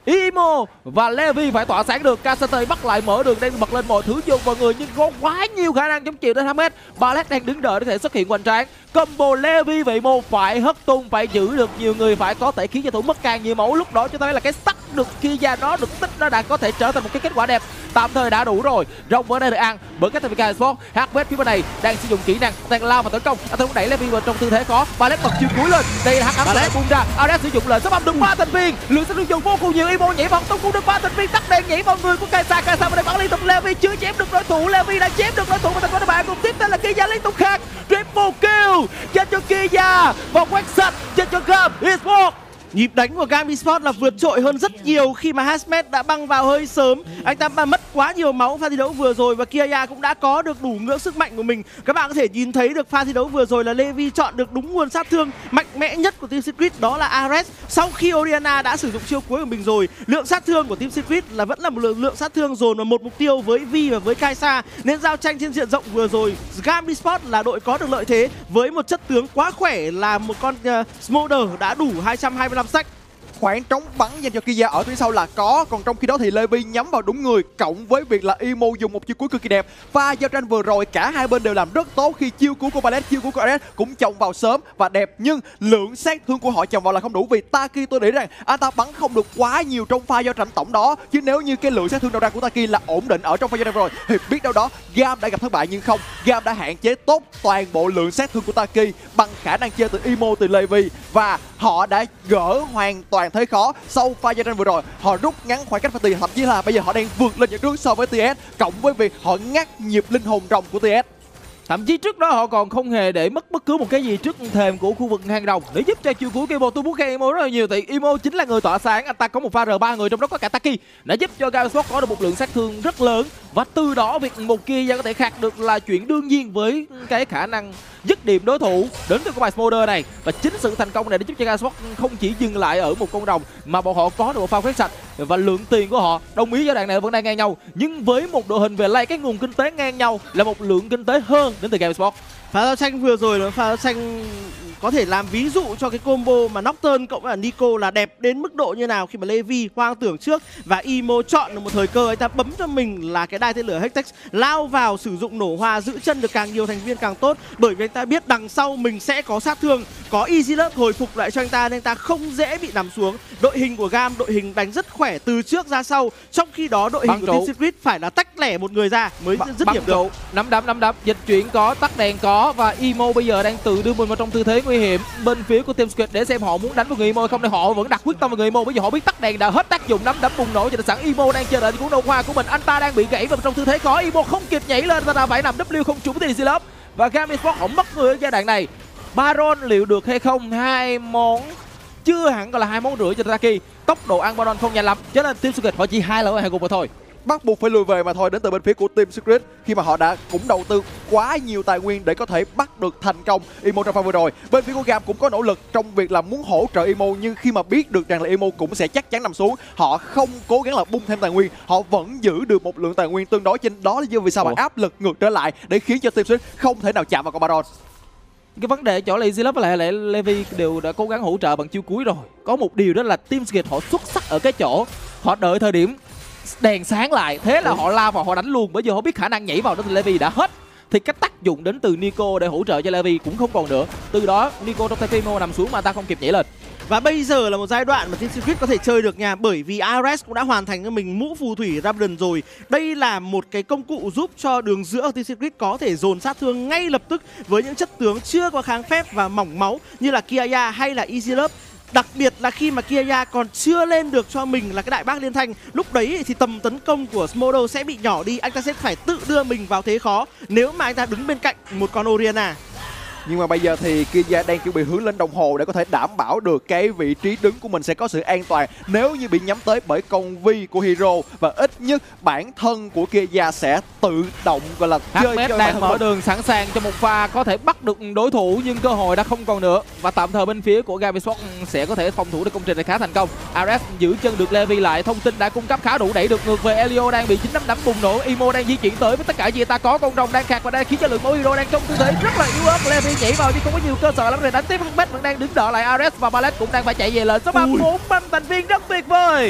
Imo và Levi phải tỏa sáng được. Kasate bắt lại mở đường, đang bật lên mọi thứ vô mọi người nhưng có quá nhiều khả năng chống chịu đến 2m. Ballet đang đứng đợi để có thể xuất hiện hoành tráng. Combo Levi và Imo phải hất tung, phải giữ được nhiều người, phải có thể khiến cho thủ mất càng nhiều máu. Lúc đó cho thấy là cái stack được kia ra nó được tích, nó đã có thể trở thành một cái kết quả đẹp. Tạm thời đã đủ rồi. Rồng vẫn đang được ăn bởi các thành viên Sport. HB phía bên này đang sử dụng kỹ năng, đang lao và tấn công. Anh ta đẩy Levi vào trong tư thế khó. Ballet bật chiêu cuối lên. Đây là HB Ballet bung ra. Ares sử dụng lệnh sắp âm được 3 thành viên. Lượng sẽ dùng vô cùng nhiều. Imo nhảy vào tung cũng được 3 thành viên. Tắt đèn nhảy vào người của Kaisa. Kaisa bên đây bắn liên tục. Levi chưa chém được đối thủ. Levi đã chém được đối thủ và thành công các bạn. Cùng tiếp theo là Kia liên tục khác. Triple kill dành cho Kia và quét sạch dành cho Gam Esports. Nhịp đánh của Gam Esports là vượt trội hơn rất nhiều khi mà Hazmet đã băng vào hơi sớm. Anh ta mất quá nhiều máu pha thi đấu vừa rồi và Kia cũng đã có được đủ ngưỡng sức mạnh của mình. Các bạn có thể nhìn thấy được pha thi đấu vừa rồi là Levi chọn được đúng nguồn sát thương mạnh mẽ nhất của Team Secret, đó là Ares. Sau khi Orianna đã sử dụng chiêu cuối của mình rồi, lượng sát thương của Team Secret là vẫn là một lượng sát thương dồn vào một mục tiêu với Vi và với Kaisa, nên giao tranh trên diện rộng vừa rồi Gam Esports là đội có được lợi thế với một chất tướng quá khỏe là một con Smolder đã đủ 225 sách. Khoảng trống bắn dành cho Kia ở phía sau là có, còn trong khi đó thì Levi nhắm vào đúng người, cộng với việc là Imo dùng một chiêu cuối cực kỳ đẹp. Pha giao tranh vừa rồi cả hai bên đều làm rất tốt khi chiêu cuối của Ballet, chiêu cuối của Ares cũng chồng vào sớm và đẹp, nhưng lượng sát thương của họ chồng vào là không đủ vì Taki tôi nghĩ rằng anh ta bắn không được quá nhiều trong pha giao tranh tổng đó, chứ nếu như cái lượng sát thương đầu ra của Taki là ổn định ở trong pha giao tranh rồi thì biết đâu đó Gam đã gặp thất bại, nhưng không, Gam đã hạn chế tốt toàn bộ lượng sát thương của Taki bằng khả năng chơi từ Imo, từ Levi, và họ đã gỡ hoàn toàn thế khó. Sau pha giao tranh vừa rồi họ rút ngắn khoảng cách với TS, thậm chí là bây giờ họ đang vượt lên dẫn trước so với TS, cộng với việc họ ngắt nhịp linh hồn rồng của TS. Thậm chí trước đó họ còn không hề để mất bất cứ một cái gì trước thềm của khu vực hang rồng để giúp cho chiêu cuối của Imo. Tôi muốn khen Imo rất là nhiều thì Imo chính là người tỏa sáng. Anh ta có một pha R3 người, trong đó có cả Taki, đã giúp cho Gam Esports có được một lượng sát thương rất lớn, và từ đó việc một Kia có thể khạc được là chuyện đương nhiên với cái khả năng dứt điểm đối thủ đến từ con bài Smolder này. Và chính sự thành công này đã giúp cho Gam Esports không chỉ dừng lại ở một con rồng mà bọn họ có được một pha quét sạch, và lượng tiền của họ đồng ý giai đoạn này vẫn đang ngang nhau, nhưng với một đội hình về lay cái nguồn kinh tế ngang nhau là một lượng kinh tế hơn đến từ Gam Esports. Pha giao tranh vừa rồi là pha giao tranh có thể làm ví dụ cho cái combo mà Nocturne cộng với Nico là đẹp đến mức độ như nào khi mà Levi hoang tưởng trước và Imo chọn được một thời cơ, anh ta bấm cho mình là cái đai tên lửa Hectex, lao vào sử dụng nổ hoa, giữ chân được càng nhiều thành viên càng tốt, bởi vì anh ta biết đằng sau mình sẽ có sát thương, có Easy Love hồi phục lại cho anh ta nên anh ta không dễ bị nằm xuống. Đội hình của Gam đội hình đánh rất khỏe từ trước ra sau, trong khi đó đội hình của Team Secret phải là tách lẻ một người ra mới dứt điểm được. Nắm đấm dịch chuyển có, tắt đèn có, và Imo bây giờ đang tự đưa mình vào trong tư thế nguy hiểm bên phía của Team Secret để xem họ muốn đánh vào người Imo hay không. Để họ vẫn đặt quyết tâm vào người Imo, bây giờ họ biết tắt đèn đã hết tác dụng, nắm đấm bùng nổ cho sẵn. Imo đang chờ đợi cuốn đầu hoa của mình, anh ta đang bị gãy vào trong tư thế khó, Imo không kịp nhảy lên và phải nằm W không trúng từ Easy Love, và Gam Esports họ mất người ở giai đoạn này. Baron liệu được hay không? Hai món chưa hẳn gọi là 2 món rưỡi cho Taki, tốc độ ăn Baron không nhanh lắm, cho nên Team Secret họ chỉ 2 lần ở hai gục mà thôi, bắt buộc phải lùi về mà thôi đến từ bên phía của Team Secret, khi mà họ đã cũng đầu tư quá nhiều tài nguyên để có thể bắt được thành công Imo trong pha vừa rồi. Bên phía của Gam cũng có nỗ lực trong việc là muốn hỗ trợ Imo, nhưng khi mà biết được rằng là Imo cũng sẽ chắc chắn nằm xuống, họ không cố gắng là bung thêm tài nguyên, họ vẫn giữ được một lượng tài nguyên tương đối, trên đó là do vì sao mà áp lực ngược trở lại để khiến cho Team Secret không thể nào chạm vào con Baron. Cái vấn đề chỗ là Easy Love và lại Levi đều đã cố gắng hỗ trợ bằng chiêu cuối rồi. Có một điều đó là Team Secret họ xuất sắc ở cái chỗ họ đợi thời điểm đèn sáng lại, thế là họ lao vào họ đánh luôn, bởi vì họ biết khả năng nhảy vào đó thì Levi đã hết, thì cái tác dụng đến từ Nico để hỗ trợ cho Levi cũng không còn nữa. Từ đó Nico trong tay Imo nằm xuống mà ta không kịp nhảy lên. Và bây giờ là một giai đoạn mà Team Secret có thể chơi được nha, bởi vì Ares cũng đã hoàn thành cho mình mũ phù thủy Rabadon rồi. Đây là một cái công cụ giúp cho đường giữa của Team Secret có thể dồn sát thương ngay lập tức với những chất tướng chưa có kháng phép và mỏng máu như là Kia hay là Easy Love. Đặc biệt là khi mà Kia còn chưa lên được cho mình là cái đại bác liên thanh, lúc đấy thì tầm tấn công của Smolder sẽ bị nhỏ đi, anh ta sẽ phải tự đưa mình vào thế khó nếu mà anh ta đứng bên cạnh một con Orianna. Nhưng mà bây giờ thì Kia đang chuẩn bị hướng lên đồng hồ để có thể đảm bảo được cái vị trí đứng của mình sẽ có sự an toàn nếu như bị nhắm tới bởi con Vi của Hero, và ít nhất bản thân của Kia sẽ tự động gọi là chơi đang mở đường sẵn sàng cho một pha có thể bắt được đối thủ, nhưng cơ hội đã không còn nữa, và tạm thời bên phía của Gam Esports sẽ có thể phòng thủ được công trình này khá thành công. Ares giữ chân được Levi lại, thông tin đã cung cấp khá đủ đẩy được ngược về. Elio đang bị 9 nắm bùng nổ, Imo đang di chuyển tới với tất cả gì ta có, con rồng đang khạc và đang khiến cho lượng máu Hero đang trong tư thế rất là yếu ớt. Levi nhảy vào nhưng không có nhiều cơ sở lắm để đánh tiếp. Bét vẫn đang đứng đỡ lại, Ares và Ballet cũng đang phải chạy về lên. Số 4 thành viên rất tuyệt vời.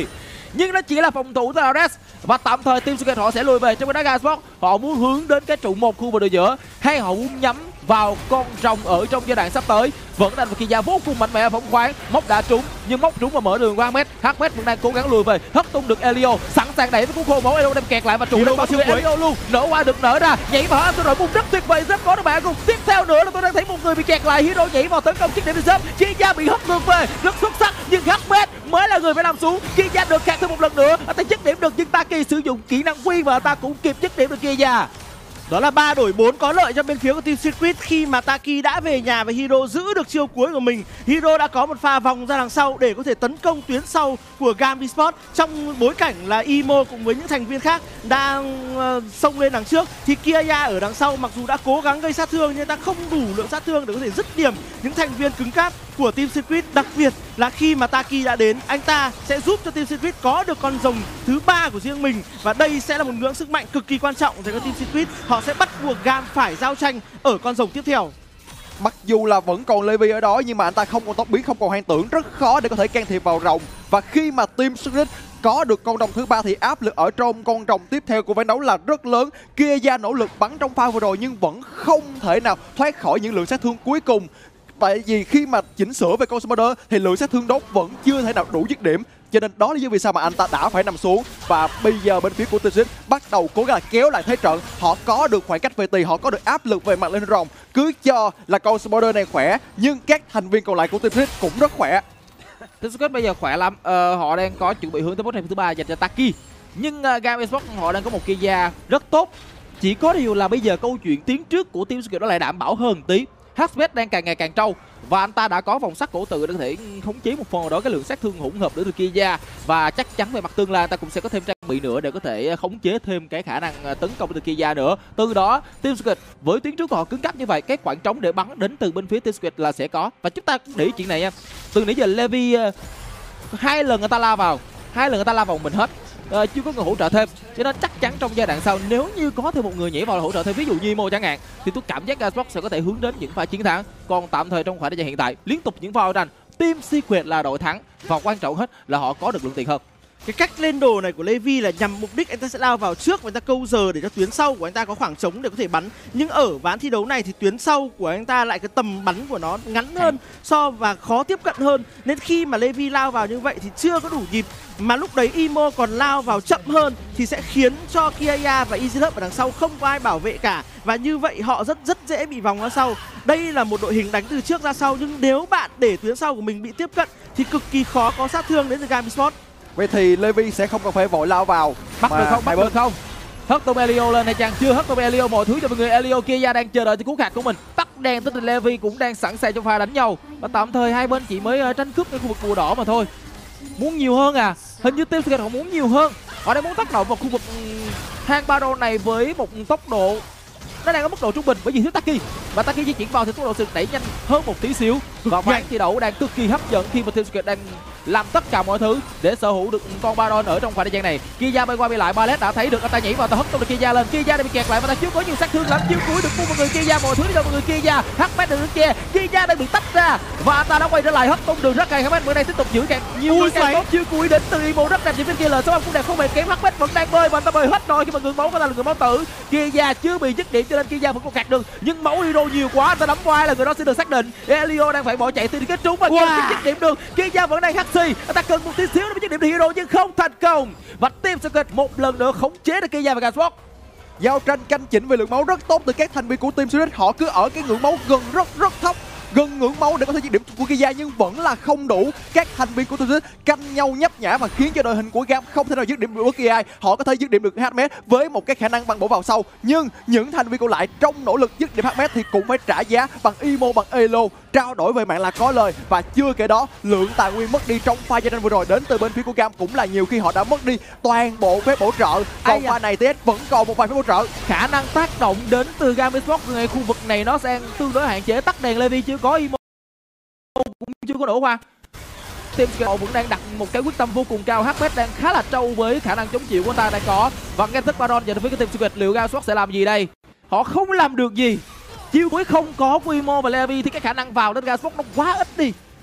nhưng nó chỉ là phòng thủ từ Ares. Và tạm thời Team Secret họ sẽ lùi về trong cái đá Gasport. Họ muốn hướng đến cái trụ một khu vực ở giữa, hay họ muốn nhắm vào con rồng ở trong giai đoạn sắp tới. Vẫn đang và Kia vô cùng mạnh mẽ, phóng khoáng, móc đã trúng nhưng móc trúng và mở đường qua Ahmed. Ahmed vẫn đang cố gắng lùi về, hất tung được Elio, sẵn sàng đẩy với cú khô máu. Elio đem kẹt lại và trụ lên bao người Elio luôn, nổ qua được nở ra, nhảy vào áp đội bùng rất tuyệt vời, rất có được bạn cùng. Tiếp theo nữa là tôi đang thấy một người bị kẹt lại, Hero nhảy vào tấn công chiếc điểm đi sớm, Kia bị hất ngược về, rất xuất sắc nhưng Ahmed mới là người phải nằm xuống. Kia được kẹt thêm một lần nữa, anh ta dứt điểm được nhưng Taki sử dụng kỹ năng quy và ta cũng kịp dứt điểm được Kia. Đó là 3 đổi 4 có lợi cho bên phía của Team Secret khi mà Taki đã về nhà và Hero giữ được chiêu cuối của mình. Hero đã có một pha vòng ra đằng sau để có thể tấn công tuyến sau của Gam Esports trong bối cảnh là Imo cùng với những thành viên khác đang xông lên đằng trước. Thì Kia ở đằng sau mặc dù đã cố gắng gây sát thương nhưng ta không đủ lượng sát thương để có thể dứt điểm những thành viên cứng cáp của Team Secret. Đặc biệt là khi mà Taki đã đến, anh ta sẽ giúp cho Team Secret có được con rồng thứ 3 của riêng mình, và đây sẽ là một ngưỡng sức mạnh cực kỳ quan trọng dành cho Team Secret. Họ sẽ bắt buộc Gam phải giao tranh ở con rồng tiếp theo. Mặc dù là vẫn còn Levi ở đó nhưng mà anh ta không còn tốc biến, không còn hoang tưởng, rất khó để có thể can thiệp vào rồng. Và khi mà Team Secret có được con rồng thứ 3 thì áp lực ở trong con rồng tiếp theo của ván đấu là rất lớn. Kia nỗ lực bắn trong pha vừa rồi nhưng vẫn không thể nào thoát khỏi những lượng sát thương cuối cùng. Tại vì khi mà chỉnh sửa về con Smolder thì lượng sát thương đốt vẫn chưa thể nào đủ dứt điểm. Cho nên đó là lý do vì sao mà anh ta đã phải nằm xuống. Và bây giờ bên phía của Team Secret bắt đầu cố gắng là kéo lại thế trận. Họ có được khoảng cách về tiền, họ có được áp lực về mặt lên rồng. Cứ cho là con Smolder này khỏe nhưng các thành viên còn lại của Team Secret cũng rất khỏe. Team Secret bây giờ khỏe lắm, họ đang có chuẩn bị hướng tới boss thứ 3 dành cho Taki. Nhưng Gam Esports họ đang có một Kia rất tốt. Chỉ có điều là bây giờ câu chuyện tiến trước của Team Secret nó lại đảm bảo hơn tí. Hexbet đang càng ngày càng trâu và anh ta đã có vòng sắt cổ tự để có thể khống chế một phần nào đó cái lượng sát thương hỗn hợp từ Kia, và chắc chắn về mặt tương lai anh ta cũng sẽ có thêm trang bị nữa để có thể khống chế thêm cái khả năng tấn công từ Kia nữa. Từ đó Team Secret với tuyến trước của họ cứng cáp như vậy, cái khoảng trống để bắn đến từ bên phía Team Secret là sẽ có. Và chúng ta để ý chuyện này nha, từ nãy giờ Levi 2 lần người ta la vào mình hết. Chưa có người hỗ trợ thêm, cho nên chắc chắn trong giai đoạn sau nếu như có thêm một người nhảy vào hỗ trợ thêm, ví dụ như Imo chẳng hạn, thì tôi cảm giác Gasport sẽ có thể hướng đến những pha chiến thắng. Còn tạm thời trong khoảng thời gian hiện tại liên tục những pha tranh, Team Secret là đội thắng và quan trọng hết là họ có được lượng tiền hơn. Cái cách lên đồ này của Levi là nhằm mục đích anh ta sẽ lao vào trước và anh ta câu giờ để cho tuyến sau của anh ta có khoảng trống để có thể bắn. Nhưng ở ván thi đấu này thì tuyến sau của anh ta lại cái tầm bắn của nó ngắn hơn và khó tiếp cận hơn. Nên khi mà Levi lao vào như vậy thì chưa có đủ nhịp. Mà lúc đấy Imo còn lao vào chậm hơn thì sẽ khiến cho Kia và EasyLove ở đằng sau không có ai bảo vệ cả. Và như vậy họ rất dễ bị vòng ra sau. Đây là một đội hình đánh từ trước ra sau, nhưng nếu bạn để tuyến sau của mình bị tiếp cận thì cực kỳ khó có sát thương đến từ Gam Esports. Vậy thì Levi sẽ không cần phải vội lao vào. Bắt được không? Hất tung Elio lên hay chăng? Chưa hất tung Elio, mọi thứ cho mọi người. Elio Kia đang chờ đợi cái cú khạc của mình. Tắt đèn tới từ Levi cũng đang sẵn sàng trong pha đánh nhau. Và tạm thời hai bên chỉ mới tranh cướp cái khu vực màu đỏ mà thôi. Muốn nhiều hơn à? Hình như Team Secret họ muốn nhiều hơn. Họ đang muốn tác động vào khu vực hang Baron này với một tốc độ nó đang ở mức độ trung bình bởi vì thiếu Taki, và Taki di chuyển vào thì tốc độ sự đẩy nhanh hơn một tí xíu. Và ván thi đấu đang cực kỳ hấp dẫn khi mà Team Secret đang làm tất cả mọi thứ để sở hữu được con Baron ở trong khoảng thời gian này. Kia bay qua bay lại, Ballet đã thấy được, anh ta nhảy vào, ta hất tung được Kia lên. Kia đang bị kẹt lại và ta chưa có nhiều sát thương lắm. Chiêu cuối được của mọi người Kia, mọi thứ đi cho mọi người Kia. Hắc được che, Kia đang bị tách ra và anh ta đã quay trở lại hất tung đường rất hay. Hắc bữa nay tiếp tục giữ càng nhiều hơn càng tốt. Chiêu cuối đến từ Imo rất đẹp trên bên kia là số cũng đẹp không hề kém. Hắc vẫn đang bơi và anh ta bơi hết rồi khi mà ngừng máu, có ta là người máu tử. Kia chưa bị dứt điểm cho nên Kia vẫn còn gạt được, nhưng máu Hero nhiều quá, anh ta đấm qua là người đó sẽ được xác định. Elio đang phải bỏ chạy từ cái trúng và không dứt điểm được. Kia vẫn đang hắt xì, anh ta cần một tí xíu để dứt điểm được Hero nhưng không thành công. Và Team Secret một lần nữa khống chế được Kia và Gasport. Giao tranh canh chỉnh về lượng máu rất tốt từ các thành viên của Team Secret. Họ cứ ở cái ngưỡng máu rất thấp, gần ngưỡng máu để có thể dứt điểm của Kia nhưng vẫn là không đủ. Các thành viên của Team Secret canh nhau nhấp nhả và khiến cho đội hình của Gam không thể nào dứt điểm được bất kỳ ai. Họ có thể dứt điểm được Hermes với một cái khả năng băng bổ vào sau, nhưng những thành viên còn lại trong nỗ lực dứt điểm Hermes thì cũng phải trả giá bằng Imo, bằng Elo, trao đổi về mạng là có lời. Và chưa kể đó, lượng tài nguyên mất đi trong pha giao tranh vừa rồi đến từ bên phía của Gam cũng là nhiều khi họ đã mất đi toàn bộ phép bổ trợ. Còn pha này TS vẫn còn một vài phép bổ trợ. Khả năng tác động đến từ Gam Esports ngay khu vực này nó sẽ tương đối hạn chế. Tắt đèn Levi chưa có, Imo cũng chưa có nổ hoa. Team Secret vẫn đang đặt một cái quyết tâm vô cùng cao. HP đang khá là trâu với khả năng chống chịu của anh ta đang có. Và ngay thức Baron dành phía Team Secret, liệu Gasport sẽ làm gì đây? Họ không làm được gì. Chiêu cuối không có của Imo và Levi thì cái khả năng vào đến Gasport nó quá ít đi.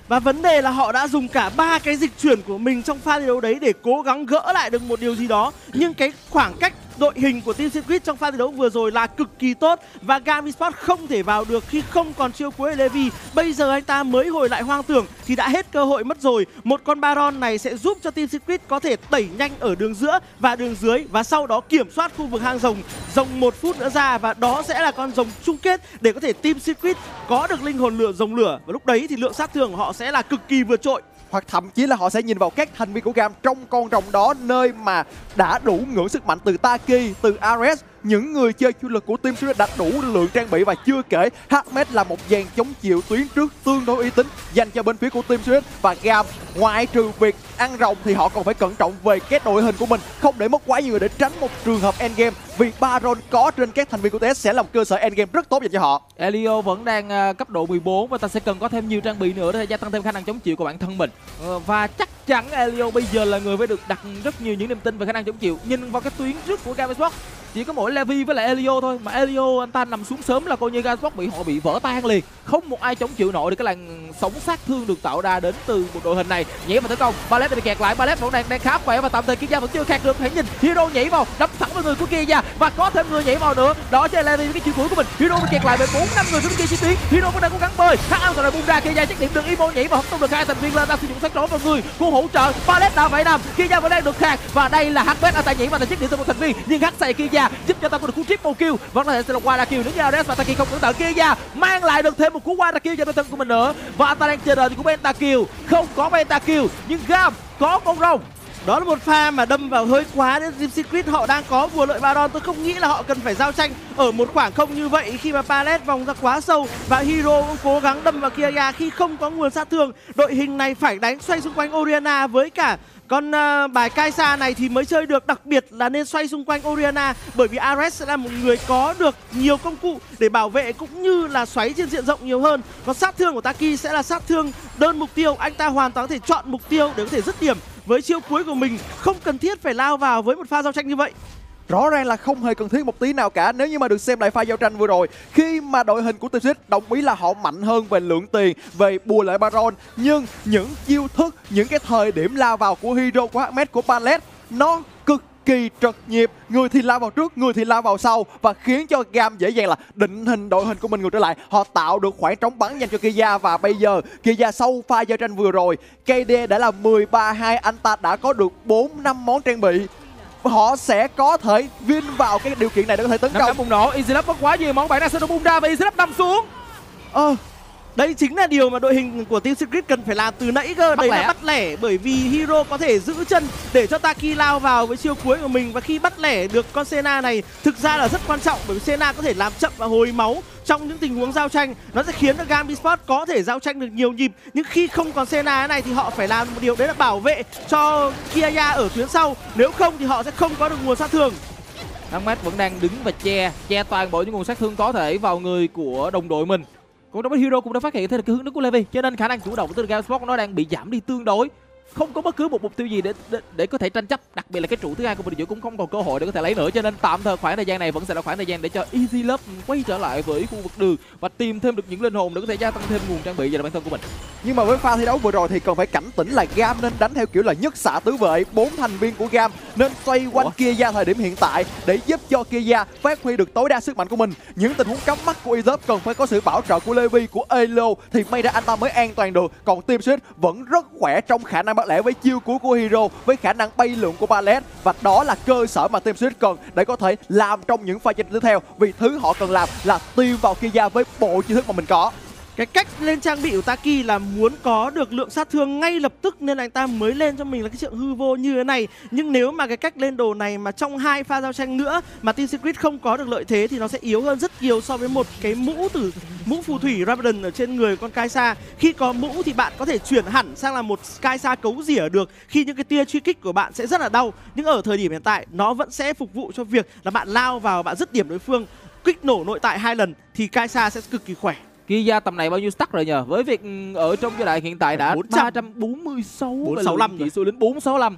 Và vấn đề là họ đã dùng cả 3 cái dịch chuyển của mình trong pha thi đấu đấy để cố gắng gỡ lại được một điều gì đó. Nhưng cái khoảng cách đội hình của Team Secret trong pha thi đấu vừa rồi là cực kỳ tốt và Gam Esports không thể vào được khi không còn chiêu cuối Levi. Bây giờ anh ta mới hồi lại hoang tưởng thì đã hết cơ hội mất rồi. Một con Baron này sẽ giúp cho Team Secret có thể đẩy nhanh ở đường giữa và đường dưới và sau đó kiểm soát khu vực hang rồng. Rồng 1 phút nữa ra và đó sẽ là con rồng chung kết để có thể Team Secret có được linh hồn lửa rồng lửa, và lúc đấy thì lượng sát thương của họ sẽ là cực kỳ vượt trội. Hoặc thậm chí là họ sẽ nhìn vào các thành viên của Gam trong con rồng đó, nơi mà đã đủ ngưỡng sức mạnh từ Taki, từ Ares, những người chơi chủ lực của Team Secret đã đủ lượng trang bị, và chưa kể Hermes là một dàn chống chịu tuyến trước tương đối uy tín dành cho bên phía của Team Secret. Và Gam ngoại trừ việc ăn rồng thì họ còn phải cẩn trọng về cái đội hình của mình, không để mất quá nhiều để tránh một trường hợp endgame, vì Baron có trên các thành viên của TS sẽ là một cơ sở endgame rất tốt dành cho họ. Elio vẫn đang cấp độ 14 và ta sẽ cần có thêm nhiều trang bị nữa để gia tăng thêm khả năng chống chịu của bản thân mình. Và chắc chắn Elio bây giờ là người phải được đặt rất nhiều những niềm tin về khả năng chống chịu. Nhìn vào cái tuyến trước của Gam Esports chỉ có mỗi Levi với lại Elio thôi, mà Elio anh ta nằm xuống sớm là coi như Gam Esports bị vỡ tan liền, không một ai chống chịu nổi được cái làn sóng sát thương được tạo ra đến từ một đội hình này. Nhảy vào tấn công, Ballet bị kẹt lại, Ballet vẫn đang khá khỏe và tạm thời Kia vẫn chưa kẹt được. Hãy nhìn Hero nhảy vào đâm thẳng vào người của Kia và có thêm người nhảy vào nữa, đó chính là Levi với cái chiêu cuối của mình. Hero bị kẹt lại bởi 4-5 người phía bên kia chi tuyến, Hero vẫn đang cố gắng bơi, khá rồi bung ra. Kia chắc điểm được Imo nhảy vào hất tung được hai thành viên lên, đang sử dụng sát trốn vào người cùng hỗ trợ. Ballet đã phải nằm, Kia vẫn đang được khạc và đây là Hbet anh ta nhảy vào để chiếc điểm từ một thành viên, nhưng hắt xày Kia giúp cho ta có được cú triple kill, vẫn có thể sẽ là Wada kill nếu như Ares và Taki không cẩn thận. Kia mang lại được thêm một cú Wada kill cho đội thân của mình nữa, và anh ta đang chờ đợi thì cú Penta kill, không có Penta kill nhưng Gam có con rồng. Đó là một pha mà đâm vào hơi quá đến Team Secret. Họ đang có vừa lợi Baron, tôi không nghĩ là họ cần phải giao tranh ở một khoảng không như vậy khi mà Pallet vòng ra quá sâu và Hero cũng cố gắng đâm vào Kia khi không có nguồn sát thương. Đội hình này phải đánh xoay xung quanh Orianna với cả con bài Kaisa này thì mới chơi được, đặc biệt là nên xoay xung quanh Orianna bởi vì Ares sẽ là một người có được nhiều công cụ để bảo vệ cũng như là xoáy trên diện rộng nhiều hơn. Còn sát thương của Taki sẽ là sát thương đơn mục tiêu, anh ta hoàn toàn có thể chọn mục tiêu để có thể dứt điểm với chiêu cuối của mình, không cần thiết phải lao vào với một pha giao tranh như vậy. Rõ ràng là không hề cần thiết một tí nào cả nếu như mà được xem lại pha giao tranh vừa rồi, khi mà đội hình của Team Secret đồng ý là họ mạnh hơn về lượng tiền, về bùa lợi Baron, nhưng những chiêu thức, những cái thời điểm lao vào của Hero, của Hermes, của Pallet nó cực kỳ trật nhịp, người thì lao vào trước, người thì lao vào sau, và khiến cho Gam dễ dàng là định hình đội hình của mình ngược trở lại. Họ tạo được khoảng trống bắn dành cho Kia, và bây giờ Kia sau pha giao tranh vừa rồi, KD đã là 13-2, anh ta đã có được 4-5 món trang bị. Họ sẽ có thể win vào cái điều kiện này để có thể tấn công. Bùng nổ, EasyLab có quá nhiều món, bạn đang sẽ bung ra và EasyLab nằm xuống. Đây chính là điều mà đội hình của Team Secret cần phải làm từ nãy cơ. Đấy là bắt lẻ, bởi vì Hero có thể giữ chân để cho Taki lao vào với chiêu cuối của mình, và khi bắt lẻ được con Senna này thực ra là rất quan trọng, bởi vì Senna có thể làm chậm và hồi máu trong những tình huống giao tranh. Nó sẽ khiến cho Gam Esports có thể giao tranh được nhiều nhịp, nhưng khi không còn Senna này thì họ phải làm một điều đấy là bảo vệ cho Kia ở tuyến sau, nếu không thì họ sẽ không có được nguồn sát thương. Hermes vẫn đang đứng và che toàn bộ những nguồn sát thương có thể vào người của đồng đội mình. Còn trong Hero cũng đã phát hiện thấy được cái hướng đứng của Levi, cho nên khả năng chủ động từ Gam Esports nó đang bị giảm đi tương đối. Không có bất cứ một mục tiêu gì để có thể tranh chấp, đặc biệt là cái trụ thứ hai của bên giữa cũng không còn cơ hội để có thể lấy nữa, cho nên tạm thời khoảng thời gian này vẫn sẽ là khoảng thời gian để cho EasyLab quay trở lại với khu vực đường và tìm thêm được những linh hồn để có thể gia tăng thêm nguồn trang bị cho bản thân của mình. Nhưng mà với pha thi đấu vừa rồi thì cần phải cảnh tỉnh là Gam nên đánh theo kiểu là nhất xạ tứ vệ, 4 thành viên của Gam nên xoay quanh Kia thời điểm hiện tại để giúp cho Kia phát huy được tối đa sức mạnh của mình. Những tình huống cắm mắt của EasyLab cần phải có sự bảo trợ của Levi, của Elo thì may ra anh ta mới an toàn được. Còn Team Secret vẫn rất khỏe trong khả năng bắt lẻ với chiêu cuối của Hero, với khả năng bay lượn của Pallet, và đó là cơ sở mà Team Secret cần để có thể làm trong những pha tranh tiếp theo, vì thứ họ cần làm là tiêu vào Kia với bộ chiêu thức mà mình có. Cái cách lên trang bị của Taki là muốn có được lượng sát thương ngay lập tức nên anh ta mới lên cho mình là cái trượng hư vô như thế này. Nhưng nếu mà cái cách lên đồ này mà trong 2 pha giao tranh nữa mà Team Secret không có được lợi thế thì nó sẽ yếu hơn rất nhiều so với một cái mũ phù thủy Rabadon ở trên người con Kaisa. Khi có mũ thì bạn có thể chuyển hẳn sang là một Kaisa cấu rỉa được, khi những cái tia truy kích của bạn sẽ rất là đau. Nhưng ở thời điểm hiện tại nó vẫn sẽ phục vụ cho việc là bạn lao vào, bạn dứt điểm đối phương, kích nổ nội tại 2 lần thì Kaisa sẽ cực kỳ khỏe. Kia tầm này bao nhiêu stack rồi nhờ? Với việc ở trong giai đoạn hiện tại đã 346 465 chỉ số lính 465.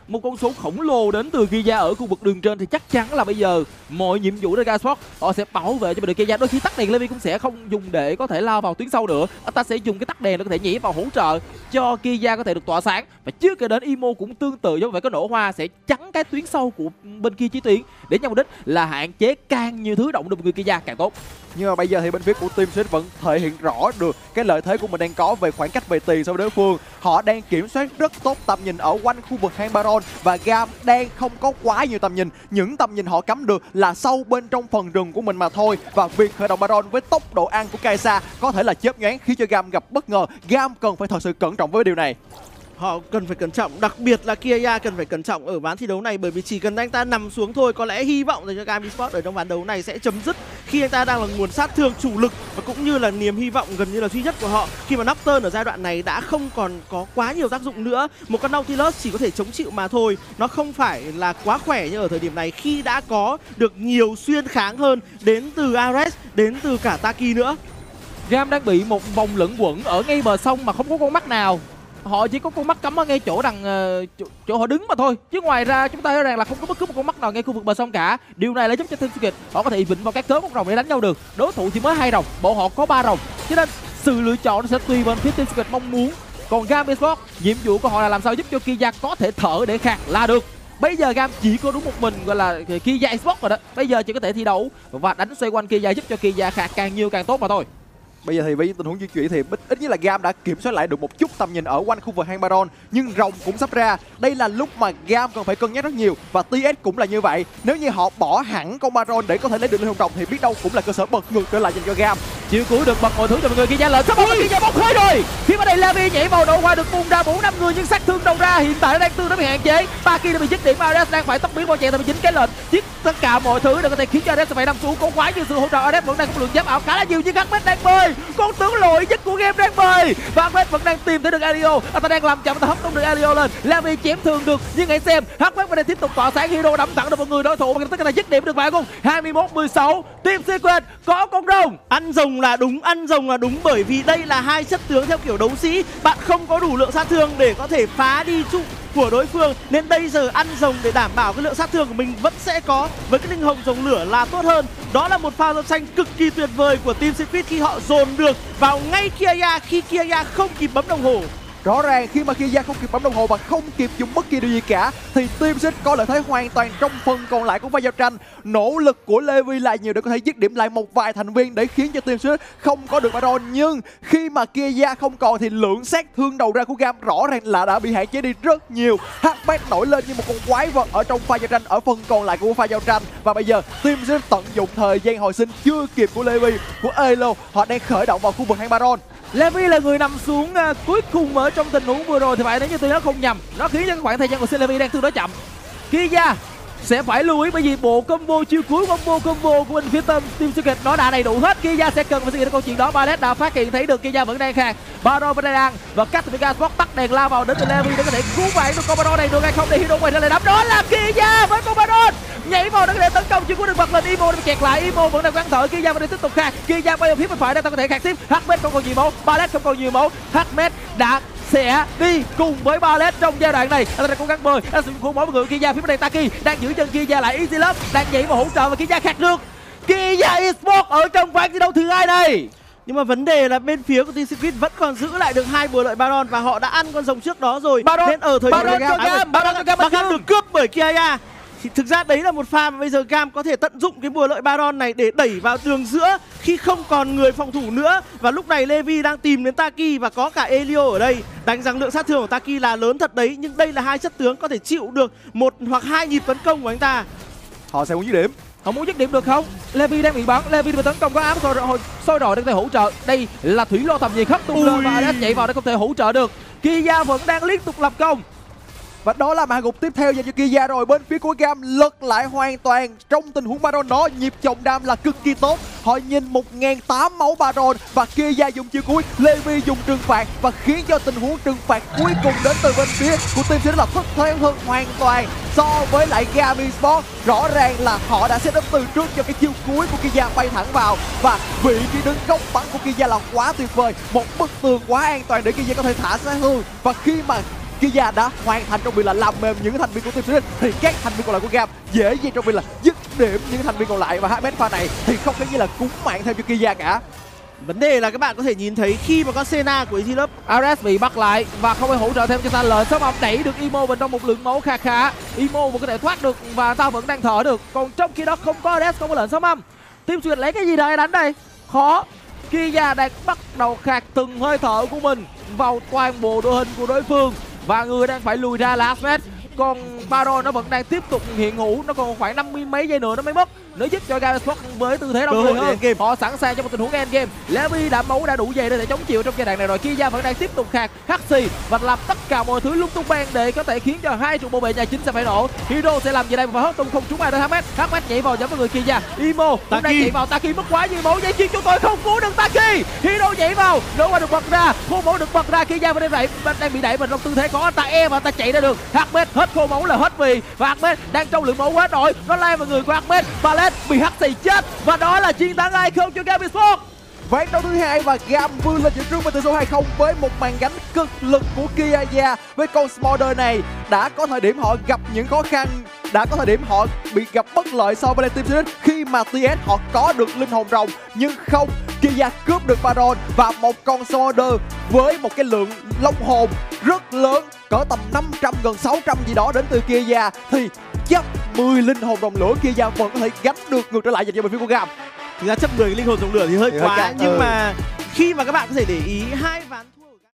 một con số khổng lồ đến từ Kia ở khu vực đường trên thì chắc chắn là bây giờ mọi nhiệm vụ để Gasport họ sẽ bảo vệ cho đội Kia. Đôi khi tắt đèn Levi cũng sẽ không dùng để có thể lao vào tuyến sâu nữa, anh ta sẽ dùng cái tắt đèn để có thể nhảy vào hỗ trợ cho Kia có thể được tỏa sáng. Và chưa kể đến Imo cũng tương tự, giống vậy có nổ hoa sẽ chắn cái tuyến sâu của bên kia Chí Tuyến để nhằm mục đích là hạn chế càng nhiều thứ động được người Kia càng tốt. Nhưng mà bây giờ thì bên phía của Team Swift vẫn thể hiện rõ được cái lợi thế của mình đang có về khoảng cách về tiền so với đối phương. Họ đang kiểm soát rất tốt tầm nhìn ở quanh khu vực hang Baron và Gam đang không có quá nhiều tầm nhìn. Những tầm nhìn họ cắm được là sâu bên trong phần rừng của mình mà thôi. Và việc khởi động Baron với tốc độ ăn của Kai'Sa có thể là chớp nhoáng khiến cho Gam gặp bất ngờ. Gam cần phải thật sự cẩn trọng với điều này. Họ cần phải cẩn trọng, đặc biệt là Kia cần phải cẩn trọng ở ván thi đấu này, bởi vì chỉ cần anh ta nằm xuống thôi, có lẽ hy vọng dành cho Gam Esports ở trong ván đấu này sẽ chấm dứt, khi anh ta đang là nguồn sát thương chủ lực và cũng như là niềm hy vọng gần như là duy nhất của họ, khi mà Nocturne ở giai đoạn này đã không còn có quá nhiều tác dụng nữa. Một con Nautilus chỉ có thể chống chịu mà thôi, nó không phải là quá khỏe như ở thời điểm này khi đã có được nhiều xuyên kháng hơn đến từ Ares, đến từ cả Taki nữa. Gam đang bị một vòng lẫn quẩn ở ngay bờ sông mà không có con mắt nào. Họ chỉ có con mắt cắm ở ngay chỗ đằng chỗ họ đứng mà thôi, chứ ngoài ra chúng ta thấy rằng là không có bất cứ một con mắt nào ngay khu vực bờ sông cả. Điều này là giúp cho Team Secret họ có thể vịnh vào các cớ một rồng để đánh nhau được. Đối thủ chỉ mới 2 rồng, bộ họ có 3 rồng, cho nên sự lựa chọn nó sẽ tùy bên phía Team Secret mong muốn. Còn Gam Esports, nhiệm vụ của họ là làm sao giúp cho Kia có thể thở để khạc là được. Bây giờ Gam chỉ có đúng một mình gọi là Kia Esports rồi đó. Bây giờ chỉ có thể thi đấu và đánh xoay quanh Kia giúp cho Kia khạc càng nhiều càng tốt mà thôi. Bây giờ thì với tình huống di chuyển thì ít nhất là Gam đã kiểm soát lại được một chút tầm nhìn ở quanh khu vực hang Baron, nhưng rồng cũng sắp ra. Đây là lúc mà Gam cần phải cân nhắc rất nhiều và TS cũng là như vậy. Nếu như họ bỏ hẳn con Baron để có thể lấy được linh hồn rồng thì biết đâu cũng là cơ sở bật ngược trở lại dành cho Gam. Chiều cuối được bật mọi thứ cho mọi người. Kia lệnh sắp bóng, Kia bóng khơi rồi. Khi mà đây Levi nhảy vào nổ hoa được bung ra 4-5 người nhưng sát thương đầu ra hiện tại nó đang tương đối bị hạn chế. Taki đã bị dứt điểm, Ares đang phải tốc biến bỏ chạy tại vì chính cái lệnh giết tất cả mọi thứ để có thể khiến cho Ares phải nằm xuống. Có quá nhiều sự hỗ trợ, Ares vẫn đang có lượng giáp ảo khá là nhiều nhưng Ahmed đang bơi. Con tướng lội nhất của game đang bơi và Ahmed vẫn đang tìm thấy được Elio. Anh ta đang làm chậm, anh ta hất tung được Elio lên. Levi chém thường được nhưng hãy xem Ahmed vẫn đang tiếp tục tỏa sáng, Hero đâm thẳng được một người đối thủ và tất cả dứt điểm được vài cùng 21-16. Team Secret có con rồng. Ăn rồng là đúng, bởi vì đây là hai chất tướng theo kiểu đấu sĩ, bạn không có đủ lượng sát thương để có thể phá đi trụ của đối phương, nên bây giờ ăn rồng để đảm bảo cái lượng sát thương của mình vẫn sẽ có với cái linh hồng rồng lửa là tốt hơn. Đó là một pha giao tranh cực kỳ tuyệt vời của Team Secret khi họ dồn được vào ngay Kia khi Kia không kịp bấm đồng hồ. Rõ ràng khi mà Kia không kịp bấm đồng hồ và không kịp dùng bất kỳ điều gì cả thì Team Swift có lợi thế hoàn toàn trong phần còn lại của pha giao tranh. Nỗ lực của Levi là nhiều để có thể dứt điểm lại một vài thành viên để khiến cho Team Swift không có được Baron, nhưng khi mà Kia không còn thì lượng sát thương đầu ra của Gam rõ ràng là đã bị hạn chế đi rất nhiều. Ahmed nổi lên như một con quái vật ở trong pha giao tranh ở phần còn lại của pha giao tranh và bây giờ Team Swift tận dụng thời gian hồi sinh chưa kịp của Levi, của Elo, họ đang khởi động vào khu vực hang Baron. Levi là người nằm xuống cuối cùng ở trong tình huống vừa rồi thì phải, nếu như tôi nhớ không nhầm, nó khiến cho khoảng thời gian của Levi đang tương đối chậm. Kia sẽ phải lưu ý bởi vì bộ combo chiêu cuối, combo của bên phía Team Secret nó đã đầy đủ hết. Kia sẽ cần phải suy nghĩ đến câu chuyện đó. Ballet đã phát hiện thấy được Kia vẫn đang khạc, Baron vẫn đang ăn và cắt từ Gasport tắt đèn lao vào đến từ Levi để có thể cứu vãn được con Baron này được hay không, để Hero quay trở lại đấm. Đó là Kia với con Baron nhảy vào để có thể tấn công, chưa có được bật lên. Imo bị kẹt lại, Imo vẫn đang gắng thở, Kia vẫn đang tiếp tục khạc. Kia bây giờ phía bên phải đang có thể khạc tiếp. Ahmed không còn nhiều máu, Ballet không còn nhiều máu. Ahmed đã sẽ đi cùng với Ballet trong giai đoạn này. Anh ta đang cố gắng bơi, anh sử dụng máu người. Kia phía bên đây Taki đang giữ chân Kia lại, Easy Love đang nhảy vào hỗ trợ và Kia khạc được. Kia Esports ở trong ván thi đấu thứ hai này. Nhưng mà vấn đề là bên phía của Team Secret vẫn còn giữ lại được 2 bùa lợi Baron và họ đã ăn con rồng trước đó rồi. Nên ở thời điểm Baron được cướp bởi Kia. Thì thực ra đấy là một pha mà bây giờ Gam có thể tận dụng cái bùa lợi Baron này để đẩy vào đường giữa khi không còn người phòng thủ nữa. Và lúc này Levi đang tìm đến Taki và có cả Elio ở đây. Đánh rằng lượng sát thương của Taki là lớn thật đấy, nhưng đây là hai chất tướng có thể chịu được 1 hoặc 2 nhịp tấn công của anh ta. Họ sẽ muốn dứt điểm. Họ muốn dứt điểm được không? Levi đang bị bắn, Levi bị tấn công có ám soi rồi để có thể hỗ trợ. Đây là thủy lô tầm gì khắp tung lên và đã chạy vào để không thể hỗ trợ được. Kia vẫn đang liên tục lập công. Và đó là màn gục tiếp theo dành cho Kia rồi. Bên phía của Gam lật lại hoàn toàn trong tình huống Baron đó. Nhịp chồng đam là cực kỳ tốt. Họ nhìn 1.800 máu Baron và Kia dùng chiêu cuối, Levi dùng trừng phạt và khiến cho tình huống trừng phạt cuối cùng đến từ bên phía của team sẽ là thất thế hơn hoàn toàn so với lại Gam Esports. Rõ ràng là họ đã set up từ trước cho cái chiêu cuối của Kia bay thẳng vào và vị trí đứng góc bắn của Kia là quá tuyệt vời, một bức tường quá an toàn để Kia có thể thả sát thương. Và khi mà Kia đã hoàn thành trong việc là làm mềm những thành viên của Team Spirit, thì các thành viên còn lại của Gam dễ dàng trong việc là dứt điểm những thành viên còn lại, và HMS pha này thì không có gì là cúng mạng theo cho Kia cả. Vấn đề là các bạn có thể nhìn thấy khi mà con Senna của Easy Love Ares bị bắt lại và không phải hỗ trợ thêm cho ta lệnh. Sớm đẩy được Imo vào trong một lượng máu khá. Imo vẫn có thể thoát được và ta vẫn đang thở được. Còn trong khi đó không có Ares, không có lệnh sớm âm. Team Spirit lấy cái gì đây đánh đây? Khó. Kia đang bắt đầu khạc từng hơi thở của mình vào toàn bộ đội hình của đối phương, và người đang phải lùi ra là Asmet. Còn Baron nó vẫn đang tiếp tục hiện hữu, nó còn khoảng 50 mấy giây nữa nó mới mất. Nó giúp cho Gam Esports với tư thế đông người hơn. Họ sẵn sàng cho một tình huống endgame. Levi đã máu đã đủ dày để thể chống chịu trong giai đoạn này rồi. Kia vẫn đang tiếp tục khạc Haxi và làm tất cả mọi thứ lung tung beng để có thể khiến cho hai trụ bảo vệ nhà chính sẽ phải nổ. Hero sẽ làm gì đây và hất tung không trúng ai tới Hamed. Hamed nhảy vào nhóm với người Kia. Imo cũng đang nhảy vào. Taki mất quá nhiều máu, dây chuyền chúng tôi không cứu được Taki. Hero nhảy vào, nổ qua được bật ra, khô máu được bật ra. Kia vẫn đang bị đẩy vào trong tư thế có ta và ta chạy ra được. Hamed hết khô máu là hết vì, và Hamed đang trong lượng máu quá rồi. Nó lao vào người của Hamed. Ballet bị Haxi chết và đó là chiến thắng 2-0 cho Gam Esports. Ván đấu thứ hai và Gam vươn lên dẫn trước với tỷ số 2-0 với một màn gánh cực lực của Kia. Với con Smolder này đã có thời điểm họ gặp những khó khăn, đã có thời điểm họ bị gặp bất lợi so với Team Spirit khi mà TS họ có được linh hồn rồng, nhưng không, Kia cướp được Baron và một con Smolder với một cái lượng long hồn rất lớn, cỡ tầm 500 gần 600 gì đó đến từ Kia, thì chấp 10 linh hồn rồng lửa Kia vẫn có thể gánh được ngược trở lại dành cho bên phía của Gam. Thực ra chấp 10 linh hồn rồng lửa thì hơi quá, nhưng mà khi mà các bạn có thể để ý hai ván